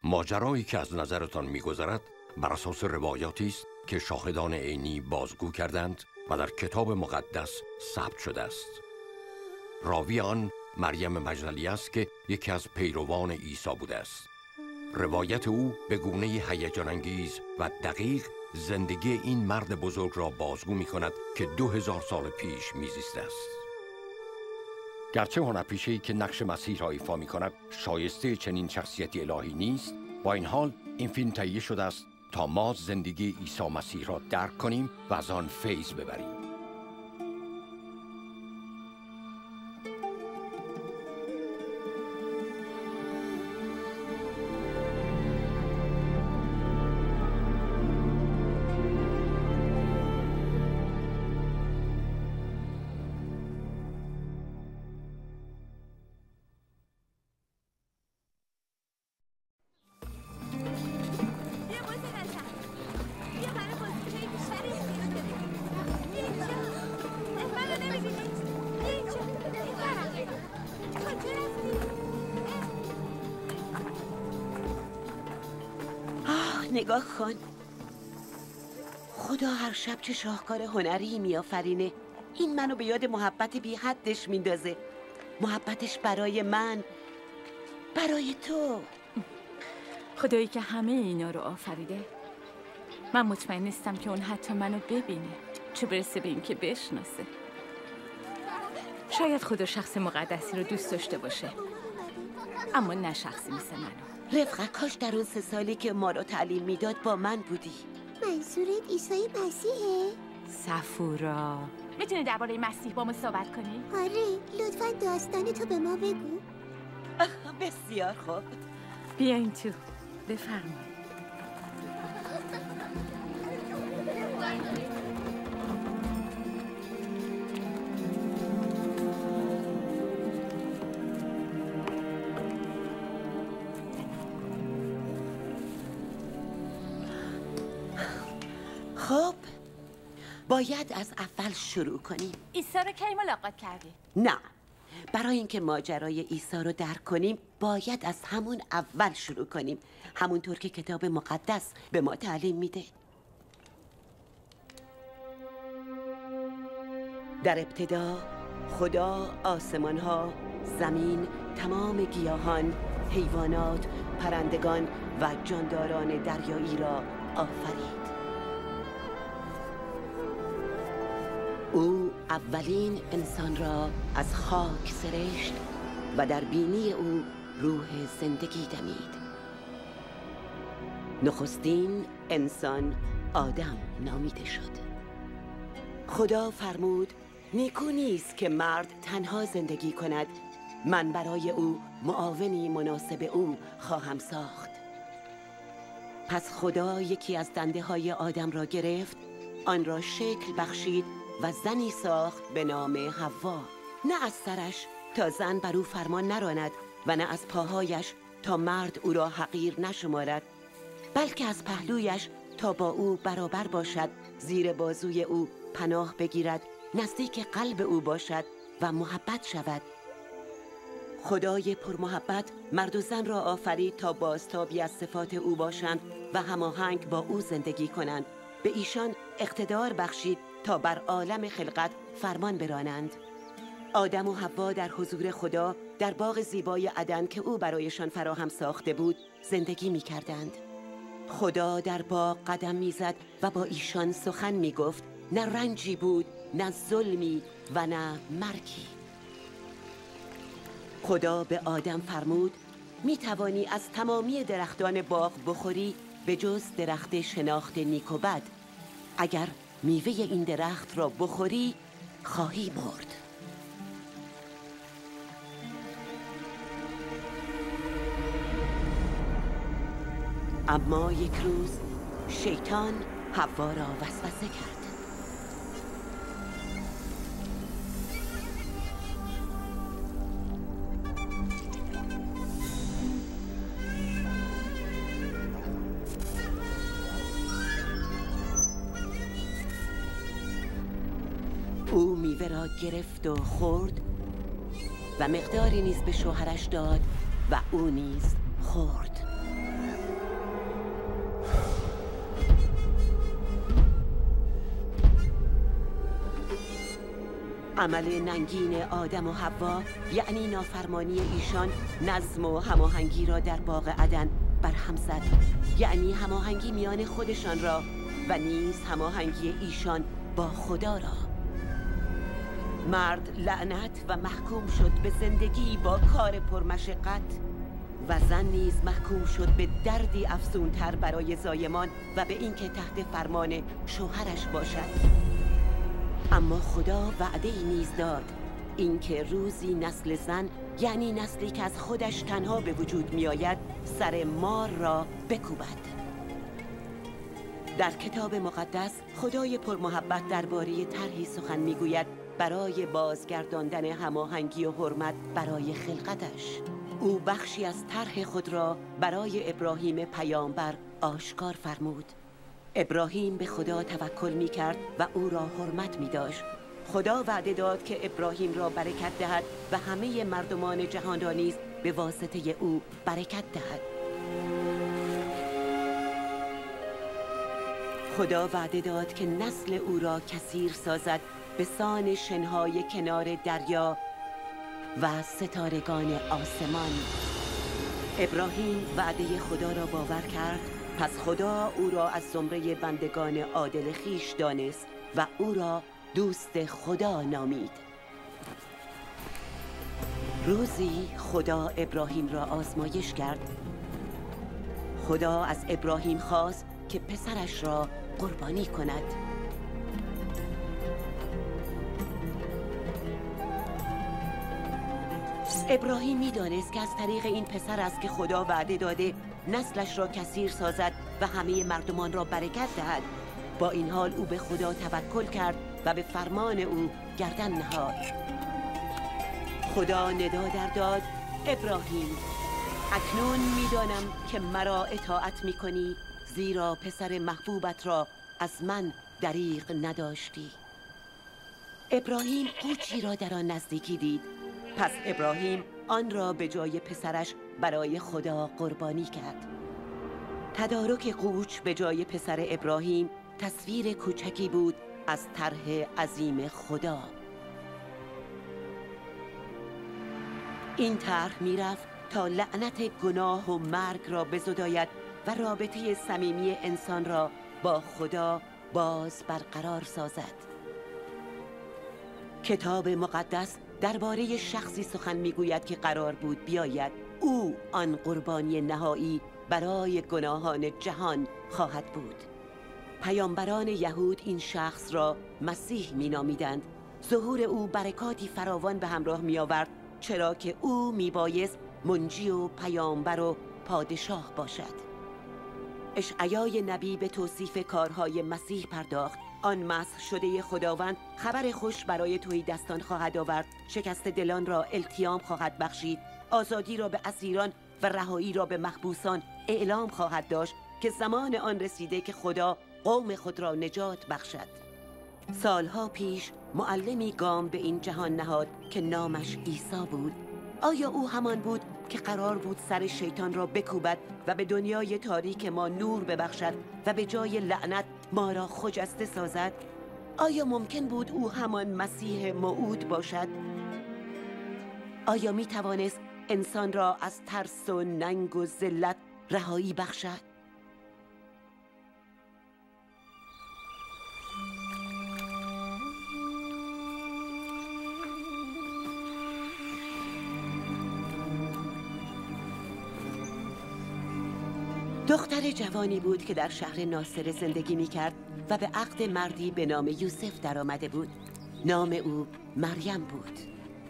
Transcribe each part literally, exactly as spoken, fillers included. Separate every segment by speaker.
Speaker 1: ماجرایی که از نظرتان می‌گذرد بر اساس روایاتی است که شاهدان عینی بازگو کردند و در کتاب مقدس ثبت شده است. راوی آن مریم مجدلی است که یکی از پیروان عیسی بوده است. روایت او به گونه هیجان انگیز و دقیق زندگی این مرد بزرگ را بازگو می کند که دو هزار سال پیش میزیسته است. گرچه هنرپیشه‌ای که نقش مسیح را ایفا می کند شایسته چنین شخصیتی الهی نیست، با این حال این فیلم تهیه شده است تا ما زندگی عیسی مسیح را درک کنیم و از آن فیض ببریم.
Speaker 2: نگاه کن، خدا هر شب چه شاهکار هنری میآفرینه. این منو به یاد محبت بی حدش میندازه. محبتش برای من، برای تو.
Speaker 3: خدایی که همه اینا رو آفریده، من مطمئن نیستم که اون حتی منو ببینه، چه برسه به این که بشناسه. شاید خدا شخص مقدسی رو دوست داشته باشه، اما نه شخصی مثل منو.
Speaker 2: رفقا، کاش در اون سه سالی که ما رو تعلیم میداد با من بودی.
Speaker 4: منظورت عیسی مسیحه؟
Speaker 3: صفورا، میتونی درباره مسیح با ما صحبت کنی؟
Speaker 4: آره، لطفا داستان تو به ما بگو.
Speaker 2: بسیار خوب،
Speaker 3: بیاین تو، بفرمایید.
Speaker 2: خب باید از اول شروع کنیم.
Speaker 3: عیسی رو کی ملاقات کردی؟
Speaker 2: نه، برای اینکه ماجرای عیسی رو درک کنیم باید از همون اول شروع کنیم، همونطور که کتاب مقدس به ما تعلیم میده. در ابتدا خدا آسمان‌ها، زمین، تمام گیاهان، حیوانات، پرندگان و جانداران دریایی را آفرید. او اولین انسان را از خاک سرشت و در بینی او روح زندگی دمید. نخستین انسان آدم نامیده شد. خدا فرمود نیکو نیست که مرد تنها زندگی کند، من برای او معاونی مناسب او خواهم ساخت. پس خدا یکی از دنده های آدم را گرفت، آن را شکل بخشید و زنی ساخت به نام حوا. نه از سرش تا زن بر او فرمان نراند و نه از پاهایش تا مرد او را حقیر نشمارد، بلکه از پهلویش تا با او برابر باشد، زیر بازوی او پناه بگیرد، نزدیک قلب او باشد و محبت شود. خدای پرمحبت مرد و زن را آفرید تا بازتابی از صفات او باشند و هماهنگ با او زندگی کنند. به ایشان اقتدار بخشید تا بر عالم خلقت فرمان برانند. آدم و حوا در حضور خدا در باغ زیبای عدن که او برایشان فراهم ساخته بود زندگی می کردند. خدا در باغ قدم می زد و با ایشان سخن می گفت. نه رنجی بود، نه ظلمی و نه مرگی. خدا به آدم فرمود می توانی از تمامی درختان باغ بخوری به جز درخت شناخت نیک و بد. اگر میوه این درخت را بخوری خواهی مرد. اما یک روز شیطان حوا را وسوسه کرد. او میوه را گرفت و خورد و مقداری نیز به شوهرش داد و او نیز خورد. عمل ننگین آدم و حوا یعنی نافرمانی ایشان نظم و هماهنگی را در باغ عدن برهم زد، یعنی هماهنگی میان خودشان را و نیز هماهنگی ایشان با خدا را. مرد لعنت و محکوم شد به زندگی با کار پرمشقت و زن نیز محکوم شد به دردی افزونتر برای زایمان و به اینکه تحت فرمان شوهرش باشد. اما خدا وعده ای نیز داد، اینکه روزی نسل زن یعنی نسلی که از خودش تنها به وجود می آید سر مار را بکوبد. در کتاب مقدس خدای پرمحبت درباره طرحی سخن می گوید برای بازگرداندن هماهنگی و حرمت برای خلقتش. او بخشی از طرح خود را برای ابراهیم پیامبر آشکار فرمود. ابراهیم به خدا توکل می کرد و او را حرمت می داشت. خدا وعده داد که ابراهیم را برکت دهد و همه مردمان جهان را نیز به واسطه او برکت دهد. خدا وعده داد که نسل او را کثیر سازد به سان شنهای کنار دریا و ستارگان آسمان. ابراهیم وعده خدا را باور کرد، پس خدا او را از زمره بندگان عادل خیش دانست و او را دوست خدا نامید. روزی خدا ابراهیم را آزمایش کرد. خدا از ابراهیم خواست که پسرش را قربانی کند. ابراهیم می‌دانست که از طریق این پسر است که خدا وعده داده نسلش را کثیر سازد و همه مردمان را برکت دهد. با این حال او به خدا توکل کرد و به فرمان او گردن نهاد. خدا ندا در داد: ابراهیم، اکنون می‌دانم که مرا اطاعت می‌کنی، زیرا پسر محبوبت را از من دریغ نداشتی. ابراهیم قوچی را در آن نزدیکی دید، پس ابراهیم آن را به جای پسرش برای خدا قربانی کرد. تدارک قوچ به جای پسر ابراهیم تصویر کوچکی بود از طرح عظیم خدا. این طرح میرفت تا لعنت گناه و مرگ را بزداید و رابطه صمیمی انسان را با خدا باز برقرار سازد. کتاب مقدس درباره شخصی سخن میگوید که قرار بود بیاید. او آن قربانی نهایی برای گناهان جهان خواهد بود. پیامبران یهود این شخص را مسیح مینامیدند. ظهور او برکاتی فراوان به همراه می آورد، چرا که او میبایست منجی و پیامبر و پادشاه باشد. اشعیای نبی به توصیف کارهای مسیح پرداخت. آن مسح شده خداوند خبر خوش برای تهیدستان خواهد آورد، شکست دلان را التیام خواهد بخشید، آزادی را به اسیران و رهایی را به محبوسان اعلام خواهد داشت که زمان آن رسیده که خدا قوم خود را نجات بخشد. سالها پیش معلمی گام به این جهان نهاد که نامش عیسی بود. آیا او همان بود که قرار بود سر شیطان را بکوبد و به دنیای تاریک ما نور ببخشد و به جای لعنت ما را خجسته سازد؟ آیا ممکن بود او همان مسیح موعود باشد؟ آیا می توانست انسان را از ترس و ننگ و ذلت رهایی بخشد؟ دختر جوانی بود که در شهر ناصره زندگی می کرد و به عقد مردی به نام یوسف در آمده بود. نام او مریم بود.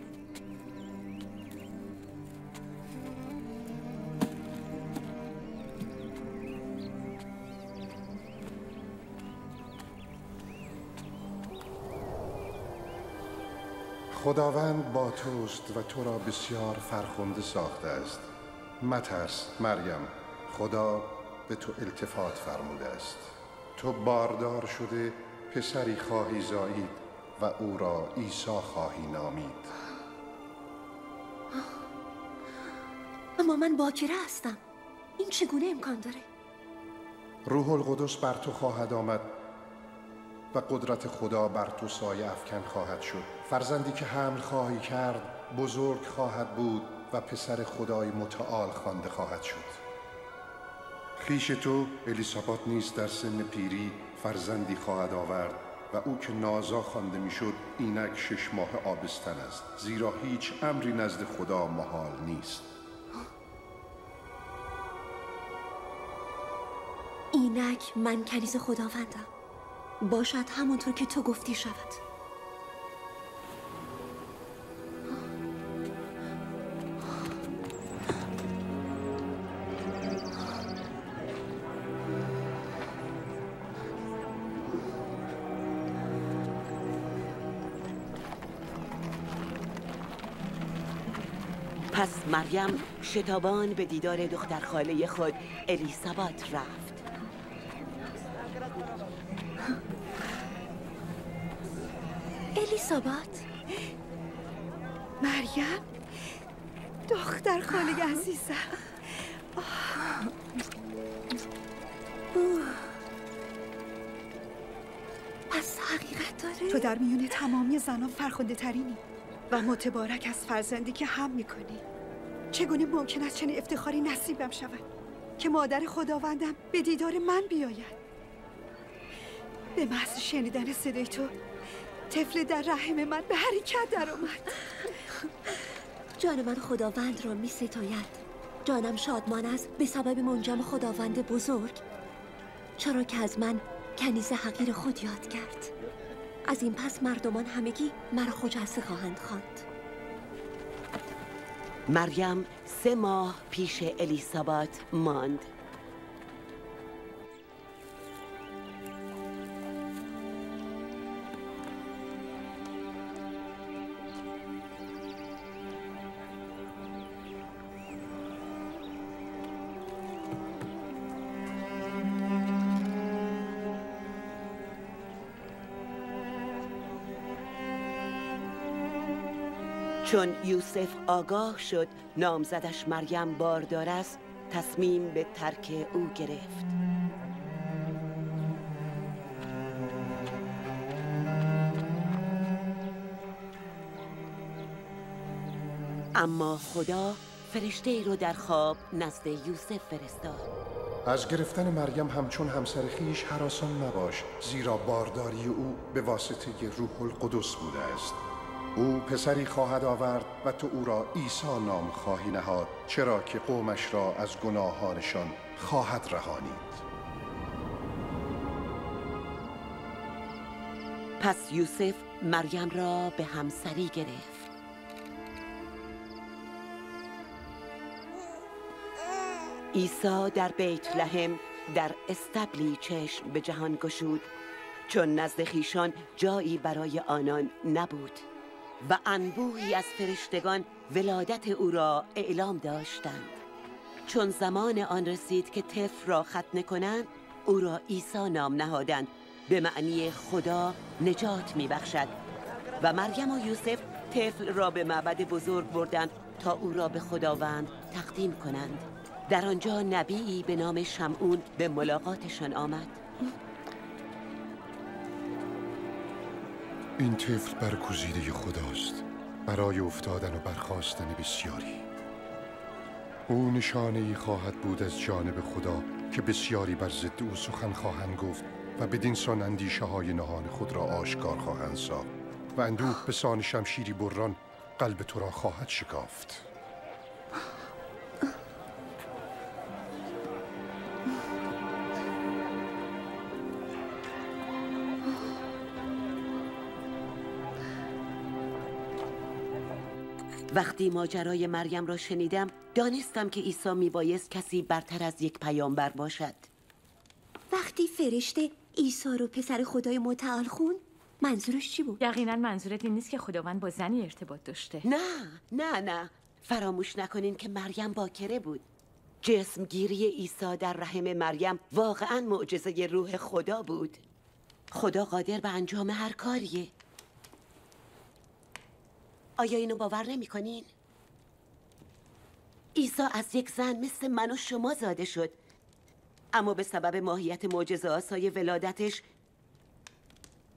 Speaker 5: خداوند با توست و تو را بسیار فرخنده ساخته است. مترس مریم، خدا به تو التفات فرموده است. تو باردار شده پسری خواهی زایید و او را عیسی خواهی نامید.
Speaker 6: اما من باکره هستم، این چگونه امکان داره؟
Speaker 5: روح القدس بر تو خواهد آمد و قدرت خدا بر تو سایه افکن خواهد شد. فرزندی که حمل خواهی کرد بزرگ خواهد بود و پسر خدای متعال خوانده خواهد شد. خویش تو الیسابات نیز در سن پیری فرزندی خواهد آورد و او که نازا خوانده میشد اینک شش ماه آبستن است، زیرا هیچ امری نزد خدا محال نیست.
Speaker 6: اینک من کنیز خداوندم، باشد همونطور که تو گفتی شود.
Speaker 2: پس مریم شتابان به دیدار دختر خاله خود الیسابات رفت.
Speaker 6: الیسابات؟
Speaker 7: مریم؟ دختر خاله عزیزم.
Speaker 6: پس حقیقت داره؟
Speaker 7: تو در میون تمامی زنان فرخنده ترینی و متبارک از فرزندی که هم میکنی. چگونه ممکن است چنین افتخاری نصیبم شود که مادر خداوندم به دیدار من بیاید؟ به محض شنیدن صدای تو طفل در رحم من به حرکت در اومد.
Speaker 6: جان من خداوند را می ستاید. جانم شادمان است به سبب منجم خداوند بزرگ، چرا که از من کنیز حقیر خود یاد کرد. از این پس مردمان همگی مرا خجسته خواهند خواند.
Speaker 2: مریم سه ماه پیش الیسابات ماند. چون یوسف آگاه شد نامزدش مریم باردار است، تصمیم به ترک او گرفت. اما خدا فرشته ای رو در خواب نزد یوسف فرستاد.
Speaker 5: از گرفتن مریم همچون همسر خویش هراسان مباش، زیرا بارداری او به واسطه روح القدس بوده است. او پسری خواهد آورد و تو او را عیسی نام خواهی نهاد، چرا که قومش را از گناهانشان خواهد رهانید.
Speaker 2: پس یوسف مریم را به همسری گرفت. عیسی در بیت لحم در استبلی چشم به جهان گشود، چون نزد خویشان جایی برای آنان نبود و انبوهی از فرشتگان ولادت او را اعلام داشتند. چون زمان آن رسید که طفل را ختنه کنند، او را عیسی نام نهادند، به معنی خدا نجات می بخشد. و مریم و یوسف طفل را به معبد بزرگ بردند تا او را به خداوند تقدیم کنند. در آنجا نبیی به نام شمعون به ملاقاتشان آمد.
Speaker 5: این طفل برگزیده خداست برای افتادن و برخاستن بسیاری. او نشانه‌ای خواهد بود از جانب خدا که بسیاری بر ضد او سخن خواهند گفت و بدین سان اندیشه های نهان خود را آشکار خواهند ساخت و اندوه به سان شمشیری بران قلب تو را خواهد شکافت.
Speaker 2: وقتی ماجرای مریم را شنیدم، دانستم که عیسی میبایست کسی برتر از یک پیامبر باشد.
Speaker 6: وقتی فرشته عیسی رو پسر خدای متعال خون، منظورش چی بود؟
Speaker 3: یقینا منظورت این نیست که خداوند با زنی ارتباط داشته.
Speaker 2: نه نه نه فراموش نکنین که مریم باکره بود. جسمگیری عیسی در رحم مریم واقعا معجزه روح خدا بود. خدا قادر به انجام هر کاریه. آیا اینو باور نمی کنین؟ عیسی از یک زن مثل من و شما زاده شد، اما به سبب ماهیت معجزه آسای ولادتش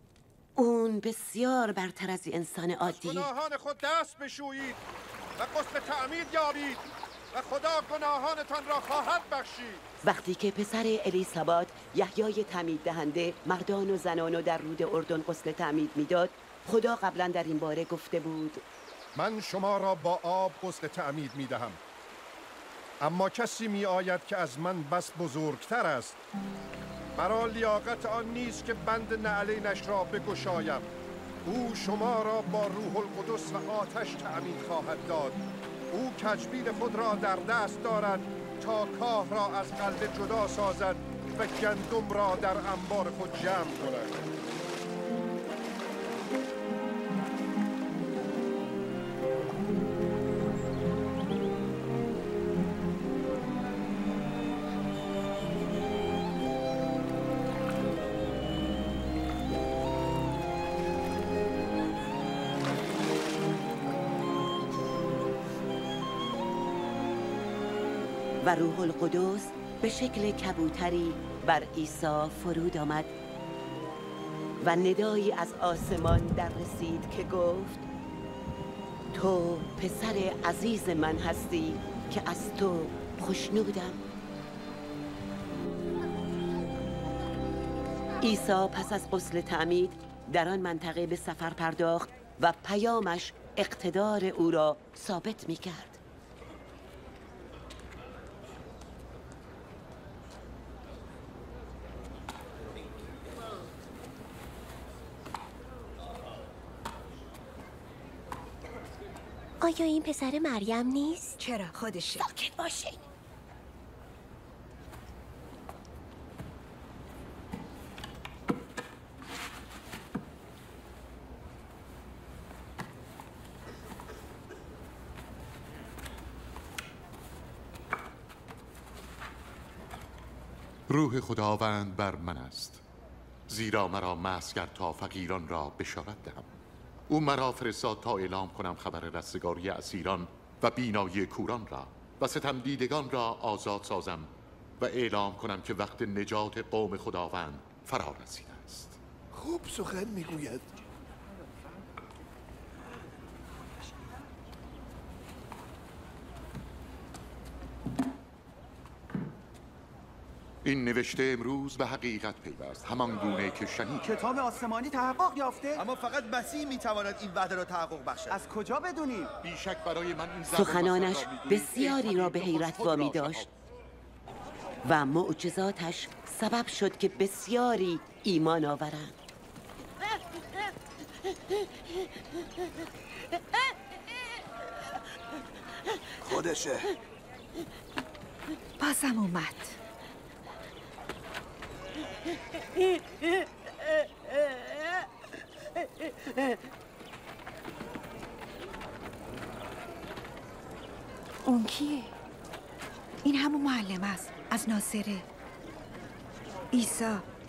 Speaker 2: اون بسیار برتر از انسان عادی.
Speaker 5: گناهان خود دست بشویید و غسل تعمید یابید و خدا گناهانتان را خواهد بخشید.
Speaker 2: وقتی که پسر الیسابات یحیای تعمید دهنده مردان و زنان و در رود اردن غسل تعمید میداد، خدا قبلا در این باره گفته بود
Speaker 5: من شما را با آب غسل تعمید می دهم، اما کسی می آید که از من بس بزرگتر است، مرا لیاقت آن نیست که بند نعلینش را بگشایم. او شما را با روح القدس و آتش تعمید خواهد داد. او کجبیل خود را در دست دارد تا کاه را از قلبه جدا سازد و گندم را در انبار خود جمع کند.
Speaker 2: و روح القدس به شکل کبوتری بر عیسی فرود آمد و ندایی از آسمان در رسید که گفت تو پسر عزیز من هستی که از تو خوشنودم. عیسی پس از غسل تعمید در آن منطقه به سفر پرداخت و پیامش اقتدار او را ثابت می کرد.
Speaker 4: آیا این پسر مریم نیست؟
Speaker 7: چرا خودشه؟
Speaker 2: ساکت باشین.
Speaker 8: روح خداوند بر من است، زیرا مرا مسگر تا فقیران را بشارت دهم. او مرا فرستاد تا اعلام کنم خبر رستگاری اسیران و بینایی کوران را و ستمدیدگان را آزاد سازم و اعلام کنم که وقت نجات قوم خداوند فرا رسیده است.
Speaker 9: خوب سخن میگوید.
Speaker 8: این نوشته امروز به حقیقت پیوست، همان گونه که شنید.
Speaker 10: کتاب آسمانی تحقق یافته،
Speaker 9: اما فقط مسیح میتواند این وعده را تحقق بخشد.
Speaker 10: از کجا بدونیم؟
Speaker 8: بیشک برای من این
Speaker 2: سخنانش بسیاری را به حیرت وامی داشت و معجزاتش سبب شد که بسیاری ایمان آورند.
Speaker 9: خودشه.
Speaker 7: بازم اومد. اون کیه؟ این همون معلم است از ناصره. عیسی.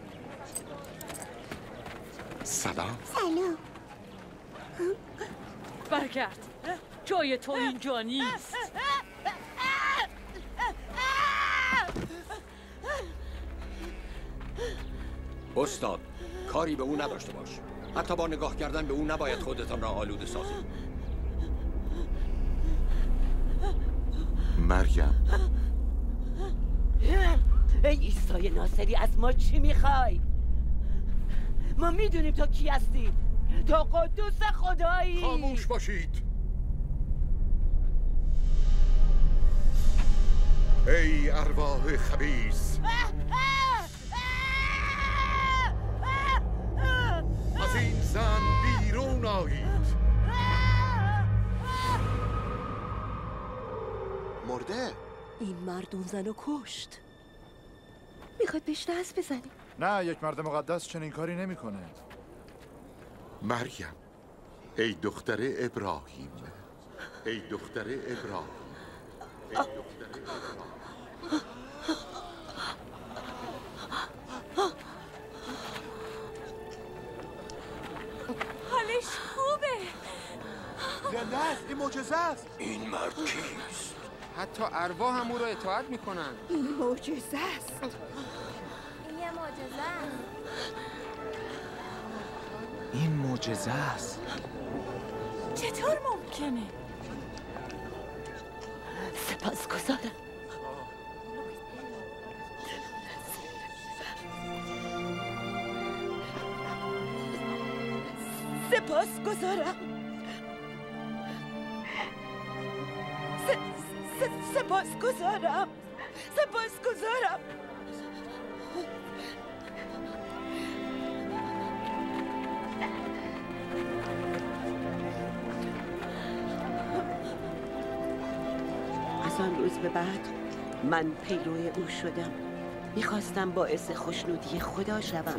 Speaker 8: سلام.
Speaker 4: سلام.
Speaker 3: برگرد، جای تو اینجا نیست.
Speaker 1: استاد، کاری به او نداشته باش. حتی با نگاه کردن به او نباید خودتان را آلوده سازید.
Speaker 8: مریم.
Speaker 2: ای عیسی ناصری، از ما چی میخوای؟ ما میدونیم تو کی هستی. تو قدوس خدایی.
Speaker 8: خاموش باشید. ای ارواح خبیث، از این زن بیرون آیید.
Speaker 9: مرده؟
Speaker 6: این مرد اون زن رو کشت. میخواد بهش دست بزنی؟
Speaker 9: نه، یک مرد مقدس چنین کاری نمیکنه.
Speaker 8: مریم، ای دختر ابراهیم، ای دختر ابراهیم، ای دختر ابراهیم.
Speaker 3: حالش خوبه.
Speaker 9: زنده است. این معجزه است.
Speaker 1: این مرد کیست؟
Speaker 11: حتی ارواح هم او را اطاعت میکنن.
Speaker 7: این معجزه است.
Speaker 4: این یه معجزه است.
Speaker 9: این معجزه است.
Speaker 3: چطور ممکنه؟
Speaker 2: سپاسگزارم. سپاسگزارم. س- سپاسگزارم. سپاسگزارم. از آن روز به بعد من پیرو او شدم. میخواستم باعث خوشنودی خدا شوم.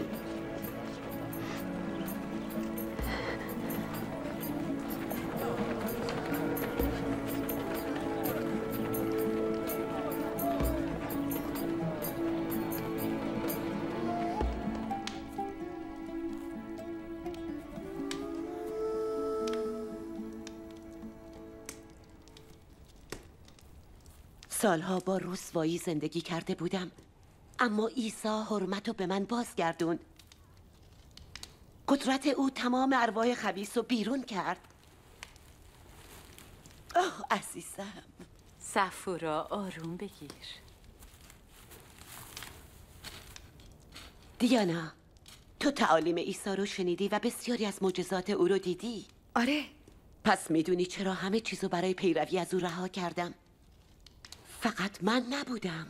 Speaker 2: سالها با رسوایی زندگی کرده بودم، اما عیسی حرمت رو به من بازگردوند. قدرت او تمام ارواح خبیث رو بیرون کرد. آه عزیزم.
Speaker 3: صفورا آروم بگیر.
Speaker 2: دیانا، تو تعالیم عیسی رو شنیدی و بسیاری از معجزات او رو دیدی.
Speaker 7: آره.
Speaker 2: پس میدونی چرا همه چیزو برای پیروی از او رها کردم؟ فقط من نبودم.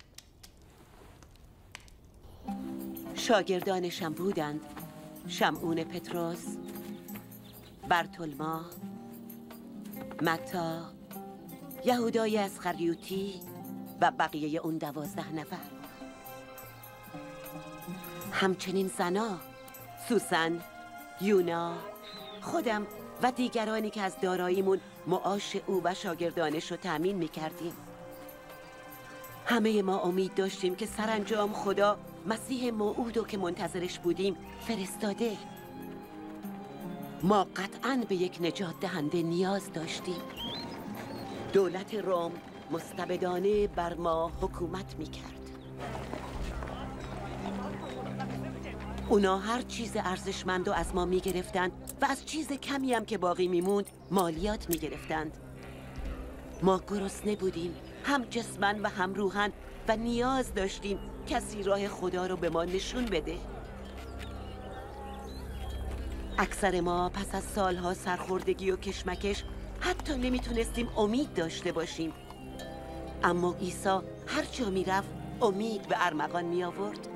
Speaker 2: شاگردانشم بودند. شمعون پتروس، برتولما، متی، یهودای اسخریوطی و بقیه اون دوازده نفر. همچنین زنا، سوسن، یونا، خودم و دیگرانی که از داراییمون معاش او و شاگردانش رو تأمین میکردیم. همه ما امید داشتیم که سرانجام خدا مسیح موعودو که منتظرش بودیم فرستاده. ما قطعاً به یک نجات دهنده نیاز داشتیم. دولت روم مستبدانه بر ما حکومت میکرد. اونا هر چیز ارزشمند رو از ما میگرفتند و از چیز کمی هم که باقی میموند مالیات میگرفتند. ما گرسنه بودیم، هم جسمن و هم روحن، و نیاز داشتیم کسی راه خدا رو به ما نشون بده. اکثر ما پس از سالها سرخوردگی و کشمکش حتی نمیتونستیم امید داشته باشیم. اما عیسی هر جا میرفت امید به ارمغان می آورد.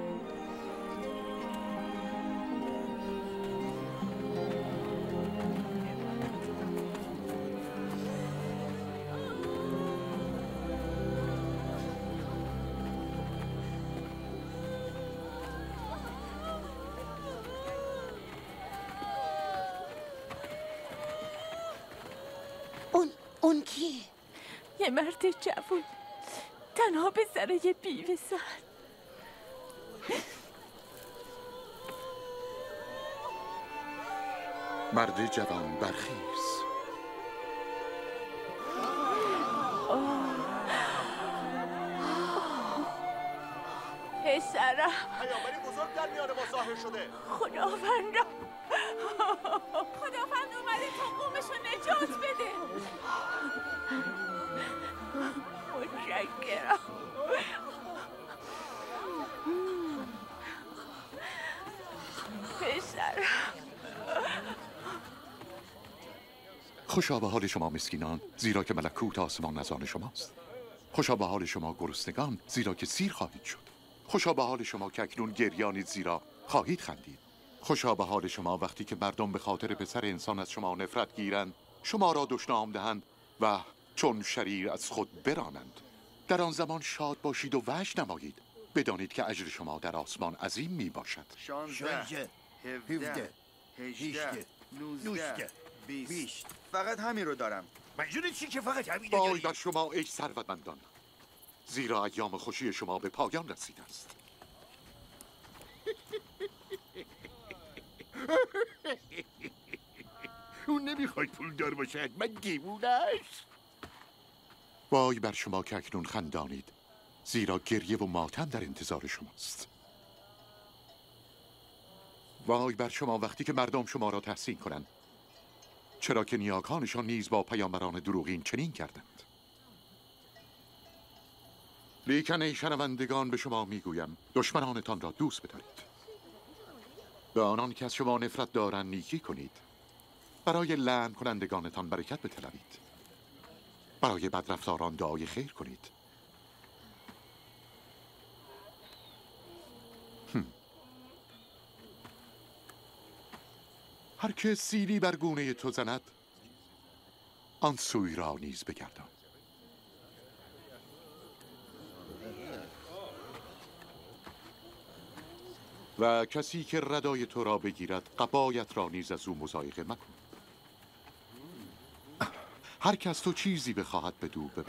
Speaker 2: اون اون کی؟
Speaker 3: یه مرد جوون، تنها به سر یه بیوه زن.
Speaker 8: مرد جوان برخیز.
Speaker 3: پسرم،
Speaker 9: پیامبری بزرگ در میان ما ظاهر شده.
Speaker 3: خداوندم، خداوند اومده تا قومشو نجات بده. متشکرم. پسرم.
Speaker 8: خوشا به حال شما مسکینان، زیرا که ملکوت آسمان از آن شماست. خوشا به حال شما گرسنگان، زیرا که سیر خواهید شد. خوشا به حال شما که اکنون گریانید، زیرا خواهید خندید. خوشا به حال شما وقتی که مردم به خاطر پسر انسان از شما نفرت گیرند، شما را دشنام دهند و چون شریر از خود برانند. در آن زمان شاد باشید و وجد نمایید، بدانید که اجر شما در آسمان عظیم می باشد.
Speaker 9: شانزده، هفده، هجده، نوزده، بیست. فقط همین رو دارم.
Speaker 12: منظور چی که فقط همین
Speaker 8: وای
Speaker 12: داری؟
Speaker 8: بر شما ای ثروتمندان، زیرا ایام خوشی شما به پایان رسیده است.
Speaker 12: اون نمیخواید پولدار باشد، من دیوونه‌اش.
Speaker 8: وای بر شما که اکنون خندانید، زیرا گریه و ماتم در انتظار شماست. وای بر شما وقتی که مردم شما را تحسین کنند، چرا که نیاکانشان نیز با پیامبران دروغین چنین کردند. لیکن ای شنوندگان به شما میگویم دشمنانتان را دوست بدارید، به آنان که از شما نفرت دارند نیکی کنید، برای لعن کنندگانتان برکت بطلبید، برای بدرفتاران دعای خیر کنید. هم. هر که سیلی بر گونه تو زند، آن سوی را نیز بگردان. و کسی که ردای تو را بگیرد، قبایت را نیز از او مضایقه مکن. هر کس تو چیزی بخواهد بدو ببر.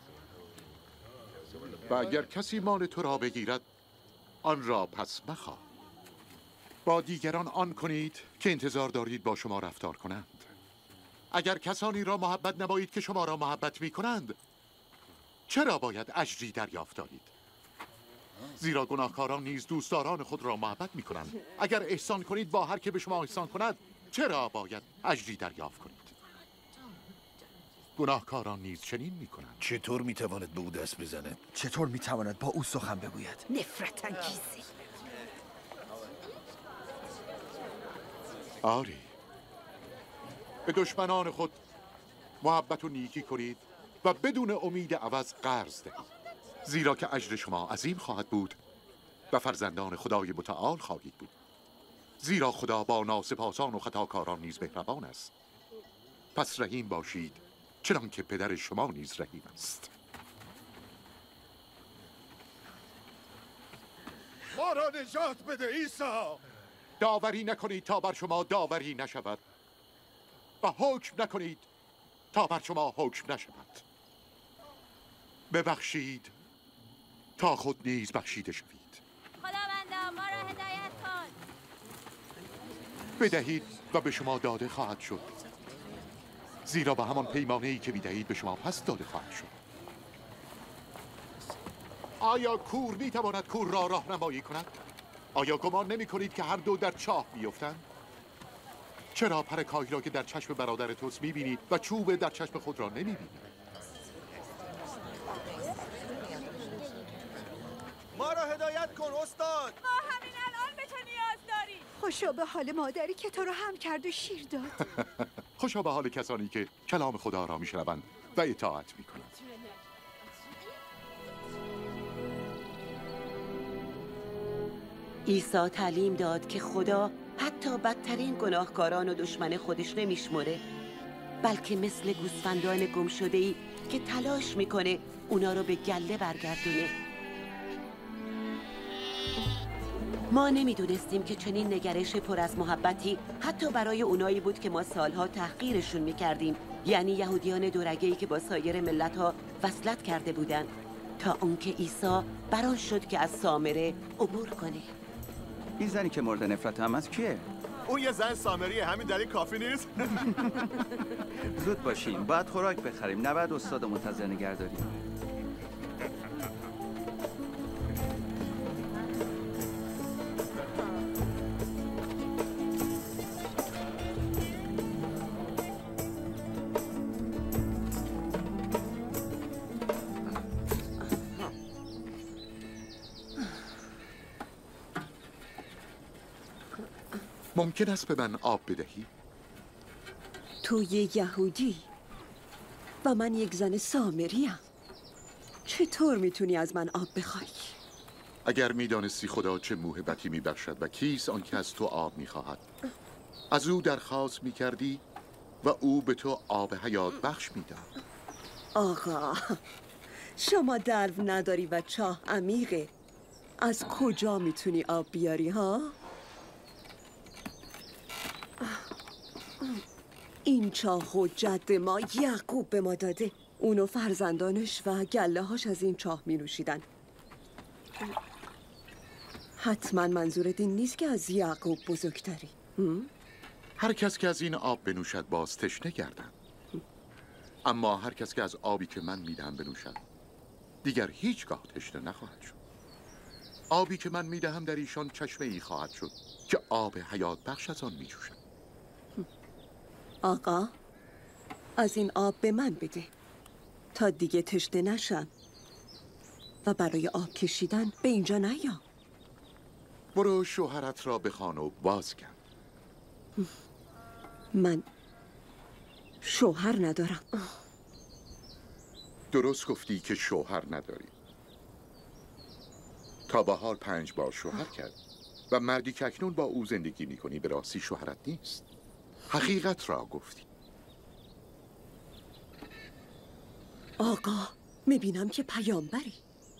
Speaker 8: و اگر کسی مال تو را بگیرد، آن را پس مخواه. با دیگران آن کنید که انتظار دارید با شما رفتار کنند. اگر کسانی را محبت نمایید که شما را محبت می کنند، چرا باید اجری دریافت دارید؟ زیرا گناهکاران نیز دوستداران خود را محبت می کنند. اگر احسان کنید با هر که به شما احسان کند، چرا باید اجری دریافت کنید؟ گناهکاران نیز چنین می کنند.
Speaker 13: چطور می تواند به او دست بزند؟
Speaker 14: چطور می تواند با او سخن بگوید؟
Speaker 7: نفرت انگیزی.
Speaker 8: آری، به دشمنان خود محبت و نیکی کنید و بدون امید عوض قرض دهید، زیرا که اجر شما عظیم خواهد بود و فرزندان خدای متعال خواهید بود، زیرا خدا با ناسپاسان و خطاکاران نیز مهربان است. پس رحیم باشید چنان که پدر شما نیز رحیم است.
Speaker 12: ما را نجات بده عیسی.
Speaker 8: داوری نکنید تا بر شما داوری نشود و حکم نکنید تا بر شما حکم نشود. ببخشید تا خود نیز بخشیده شوید.
Speaker 15: خداوندا ما را هدایت کن.
Speaker 8: بدهید و به شما داده خواهد شد، زیرا به همان پیمانه‌ای که می‌دهید به شما پس داده خواهد شد. آیا کور می‌تواند کور را راهنمایی کند؟ آیا گمان نمی‌کنید که هر دو در چاه بیفتند؟ چرا پر کاهی را که در چشم برادر توست می‌بینی و چوب در چشم خود را نمی‌بینی؟
Speaker 9: ما را هدایت کن استاد.
Speaker 15: ما همین الان به تو نیاز داریم.
Speaker 7: خوشا به حال مادری که تو رو هم کرد و شیر داد.
Speaker 8: خوشا به حال کسانی که کلام خدا را میشنوند و اطاعت میکنند.
Speaker 2: عیسی تعلیم داد که خدا حتی بدترین گناهکاران و دشمن خودش نمیشمره، بلکه مثل گوسفندان گم شده‌ای که تلاش میکنه اونا رو به گله برگردونه. ما نمیدونستیم که چنین نگرش پر از محبتی حتی برای اونایی بود که ما سالها تحقیرشون میکردیم، یعنی یهودیان دورگه‌ای که با سایر ملت‌ها وصلت کرده بودن، تا اونکه عیسی بران شد که از سامره عبور کنه.
Speaker 10: این زنی که مورد نفرت هم از کیه؟
Speaker 9: اون یه زن سامریه، همین دلیل کافی نیست؟
Speaker 10: زود باشیم، باید خوراک بخریم، نباید استاد منتظر نگه داریم.
Speaker 8: ممکن است به من آب بدهی؟
Speaker 6: تو یه یهودی و من یک زن سامریم، چطور میتونی از من آب بخوای؟
Speaker 8: اگر میدانستی خدا چه موهبتی میبخشد و کیست آن که از تو آب میخواهد، از او درخواست میکردی و او به تو آب حیات بخش میداد.
Speaker 6: آقا شما درو نداری و چاه عمیقه، از کجا میتونی آب بیاری ها؟ این چاه و جد ما یعقوب به ما داده، اونو فرزندانش و گله هاش از این چاه می نوشیدن. حتما منظورت این نیست که از یعقوب بزرگتری.
Speaker 8: هر کس که از این آب بنوشد باز تشنه گردد، اما هر کس که از آبی که من میدهم بنوشد دیگر هیچگاه تشنه نخواهد شد. آبی که من میدهم در ایشان چشمه ای خواهد شد که آب حیات بخش از آن میجوشند.
Speaker 6: آقا، از این آب به من بده تا دیگه تشنه نشم و برای آب کشیدن به اینجا نیا.
Speaker 8: برو شوهرت را بخوان و بازگرد.
Speaker 6: من شوهر ندارم.
Speaker 8: درست گفتی که شوهر نداری. تا به حال پنج بار شوهر کرد و مردی که اکنون با او زندگی میکنی به راستی شوهرت نیست. حقیقت را گفتی.
Speaker 6: آقا، میبینم که پیامبری.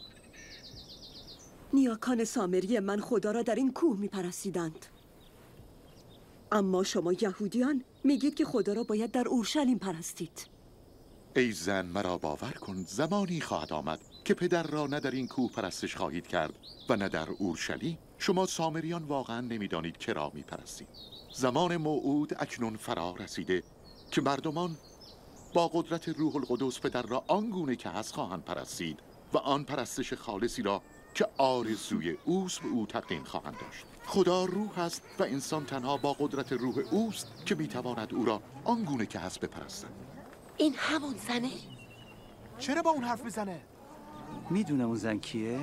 Speaker 6: نیاکان سامری من خدا را در این کوه میپرستیدند، اما شما یهودیان میگید که خدا را باید در اورشلیم پرستید.
Speaker 8: ای زن، مرا باور کن زمانی خواهد آمد که پدر را نه در این کوه پرستش خواهید کرد و نه در اورشلیم. شما سامریان واقعا نمیدانید که را میپرستید. زمان موعود اکنون فرا رسیده که مردمان با قدرت روح القدس پدر را آنگونه که هست خواهند پرستید و آن پرستش خالصی را که آرزوی اوست به او تقدیم خواهند داشت. خدا روح است و انسان تنها با قدرت روح اوست که میتواند او را آنگونه که هست بپرستد.
Speaker 2: این همون زنه؟
Speaker 14: چرا با اون حرف میزنه؟
Speaker 10: میدونم اون زن کیه؟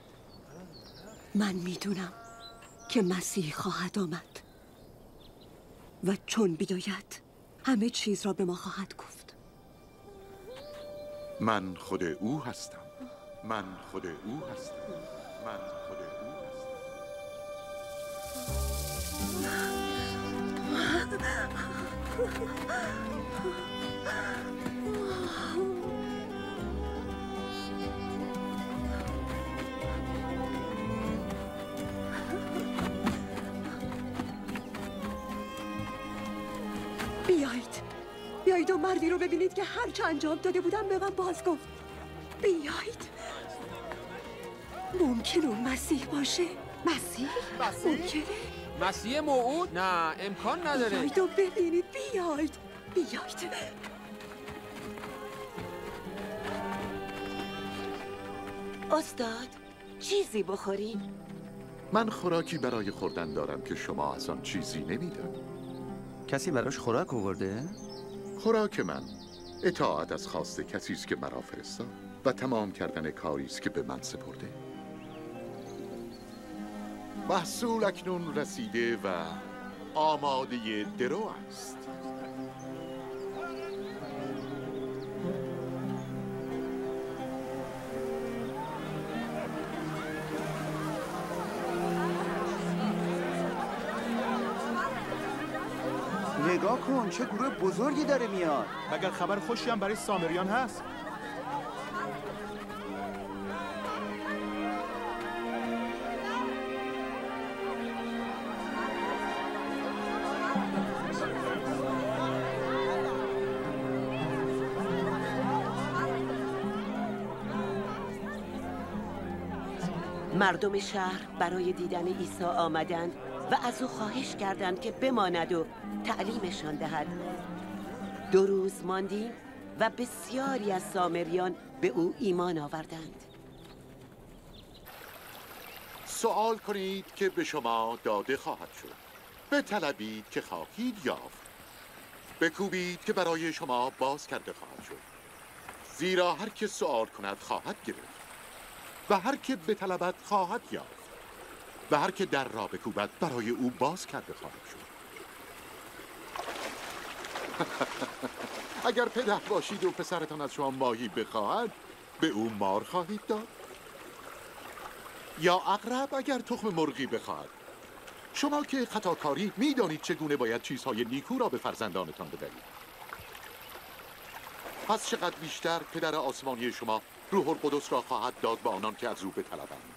Speaker 6: من میدونم که مسیح خواهد آمد و چون بیاید همه چیز را به ما خواهد گفت.
Speaker 8: من خود او هستم. من خود او هستم. من خود او
Speaker 6: بیایید بیایید و مردی رو ببینید که هر چه انجام داده بودم به من باز گفت. بیایید. ممکنه اون مسیح باشه؟ مسیح؟ ممکنه؟
Speaker 11: مسیح موعود؟ نه، امکان نداره.
Speaker 6: بیایید و ببینید. بیایید بیایید.
Speaker 2: استاد، چیزی بخورین؟
Speaker 8: من خوراکی برای خوردن دارم که شما از آن چیزی نمیدانید.
Speaker 10: کسی براش خوراک آورده؟
Speaker 8: خوراک من اطاعت از خواست کسی است که مرا فرستاد و تمام کردن کاری است که به من سپرده. محصول اکنون رسیده و آماده درو است.
Speaker 10: نگاه کن چه گروه بزرگی داره میاد.
Speaker 9: مگر خبر خوشی هم برای سامریان هست؟
Speaker 2: مردم شهر برای دیدن عیسی آمدند و از او خواهش کردند که بماند و تعلیمشان دهد. دو روز ماندیم و بسیاری از سامریان به او ایمان آوردند.
Speaker 8: سوال کنید که به شما داده خواهد شد. بطلبید که خواهید یافت. بکوبید که برای شما باز کرده خواهد شد. زیرا هر که سوال کند خواهد گرفت و هر که بطلبد خواهد یافت و هر که در را بکوبد برای او باز کرده خواهد شد. اگر پدر باشید و پسرتان از شما ماهی بخواهد به او مار خواهید داد؟ یا عقرب اگر تخم مرغی بخواهد؟ شما که خطاکاری میدانید چگونه باید چیزهای نیکو را به فرزندانتان بدهید. پس چقدر بیشتر پدر آسمانی شما روح القدس را خواهد داد به آنان که از او بطلبند.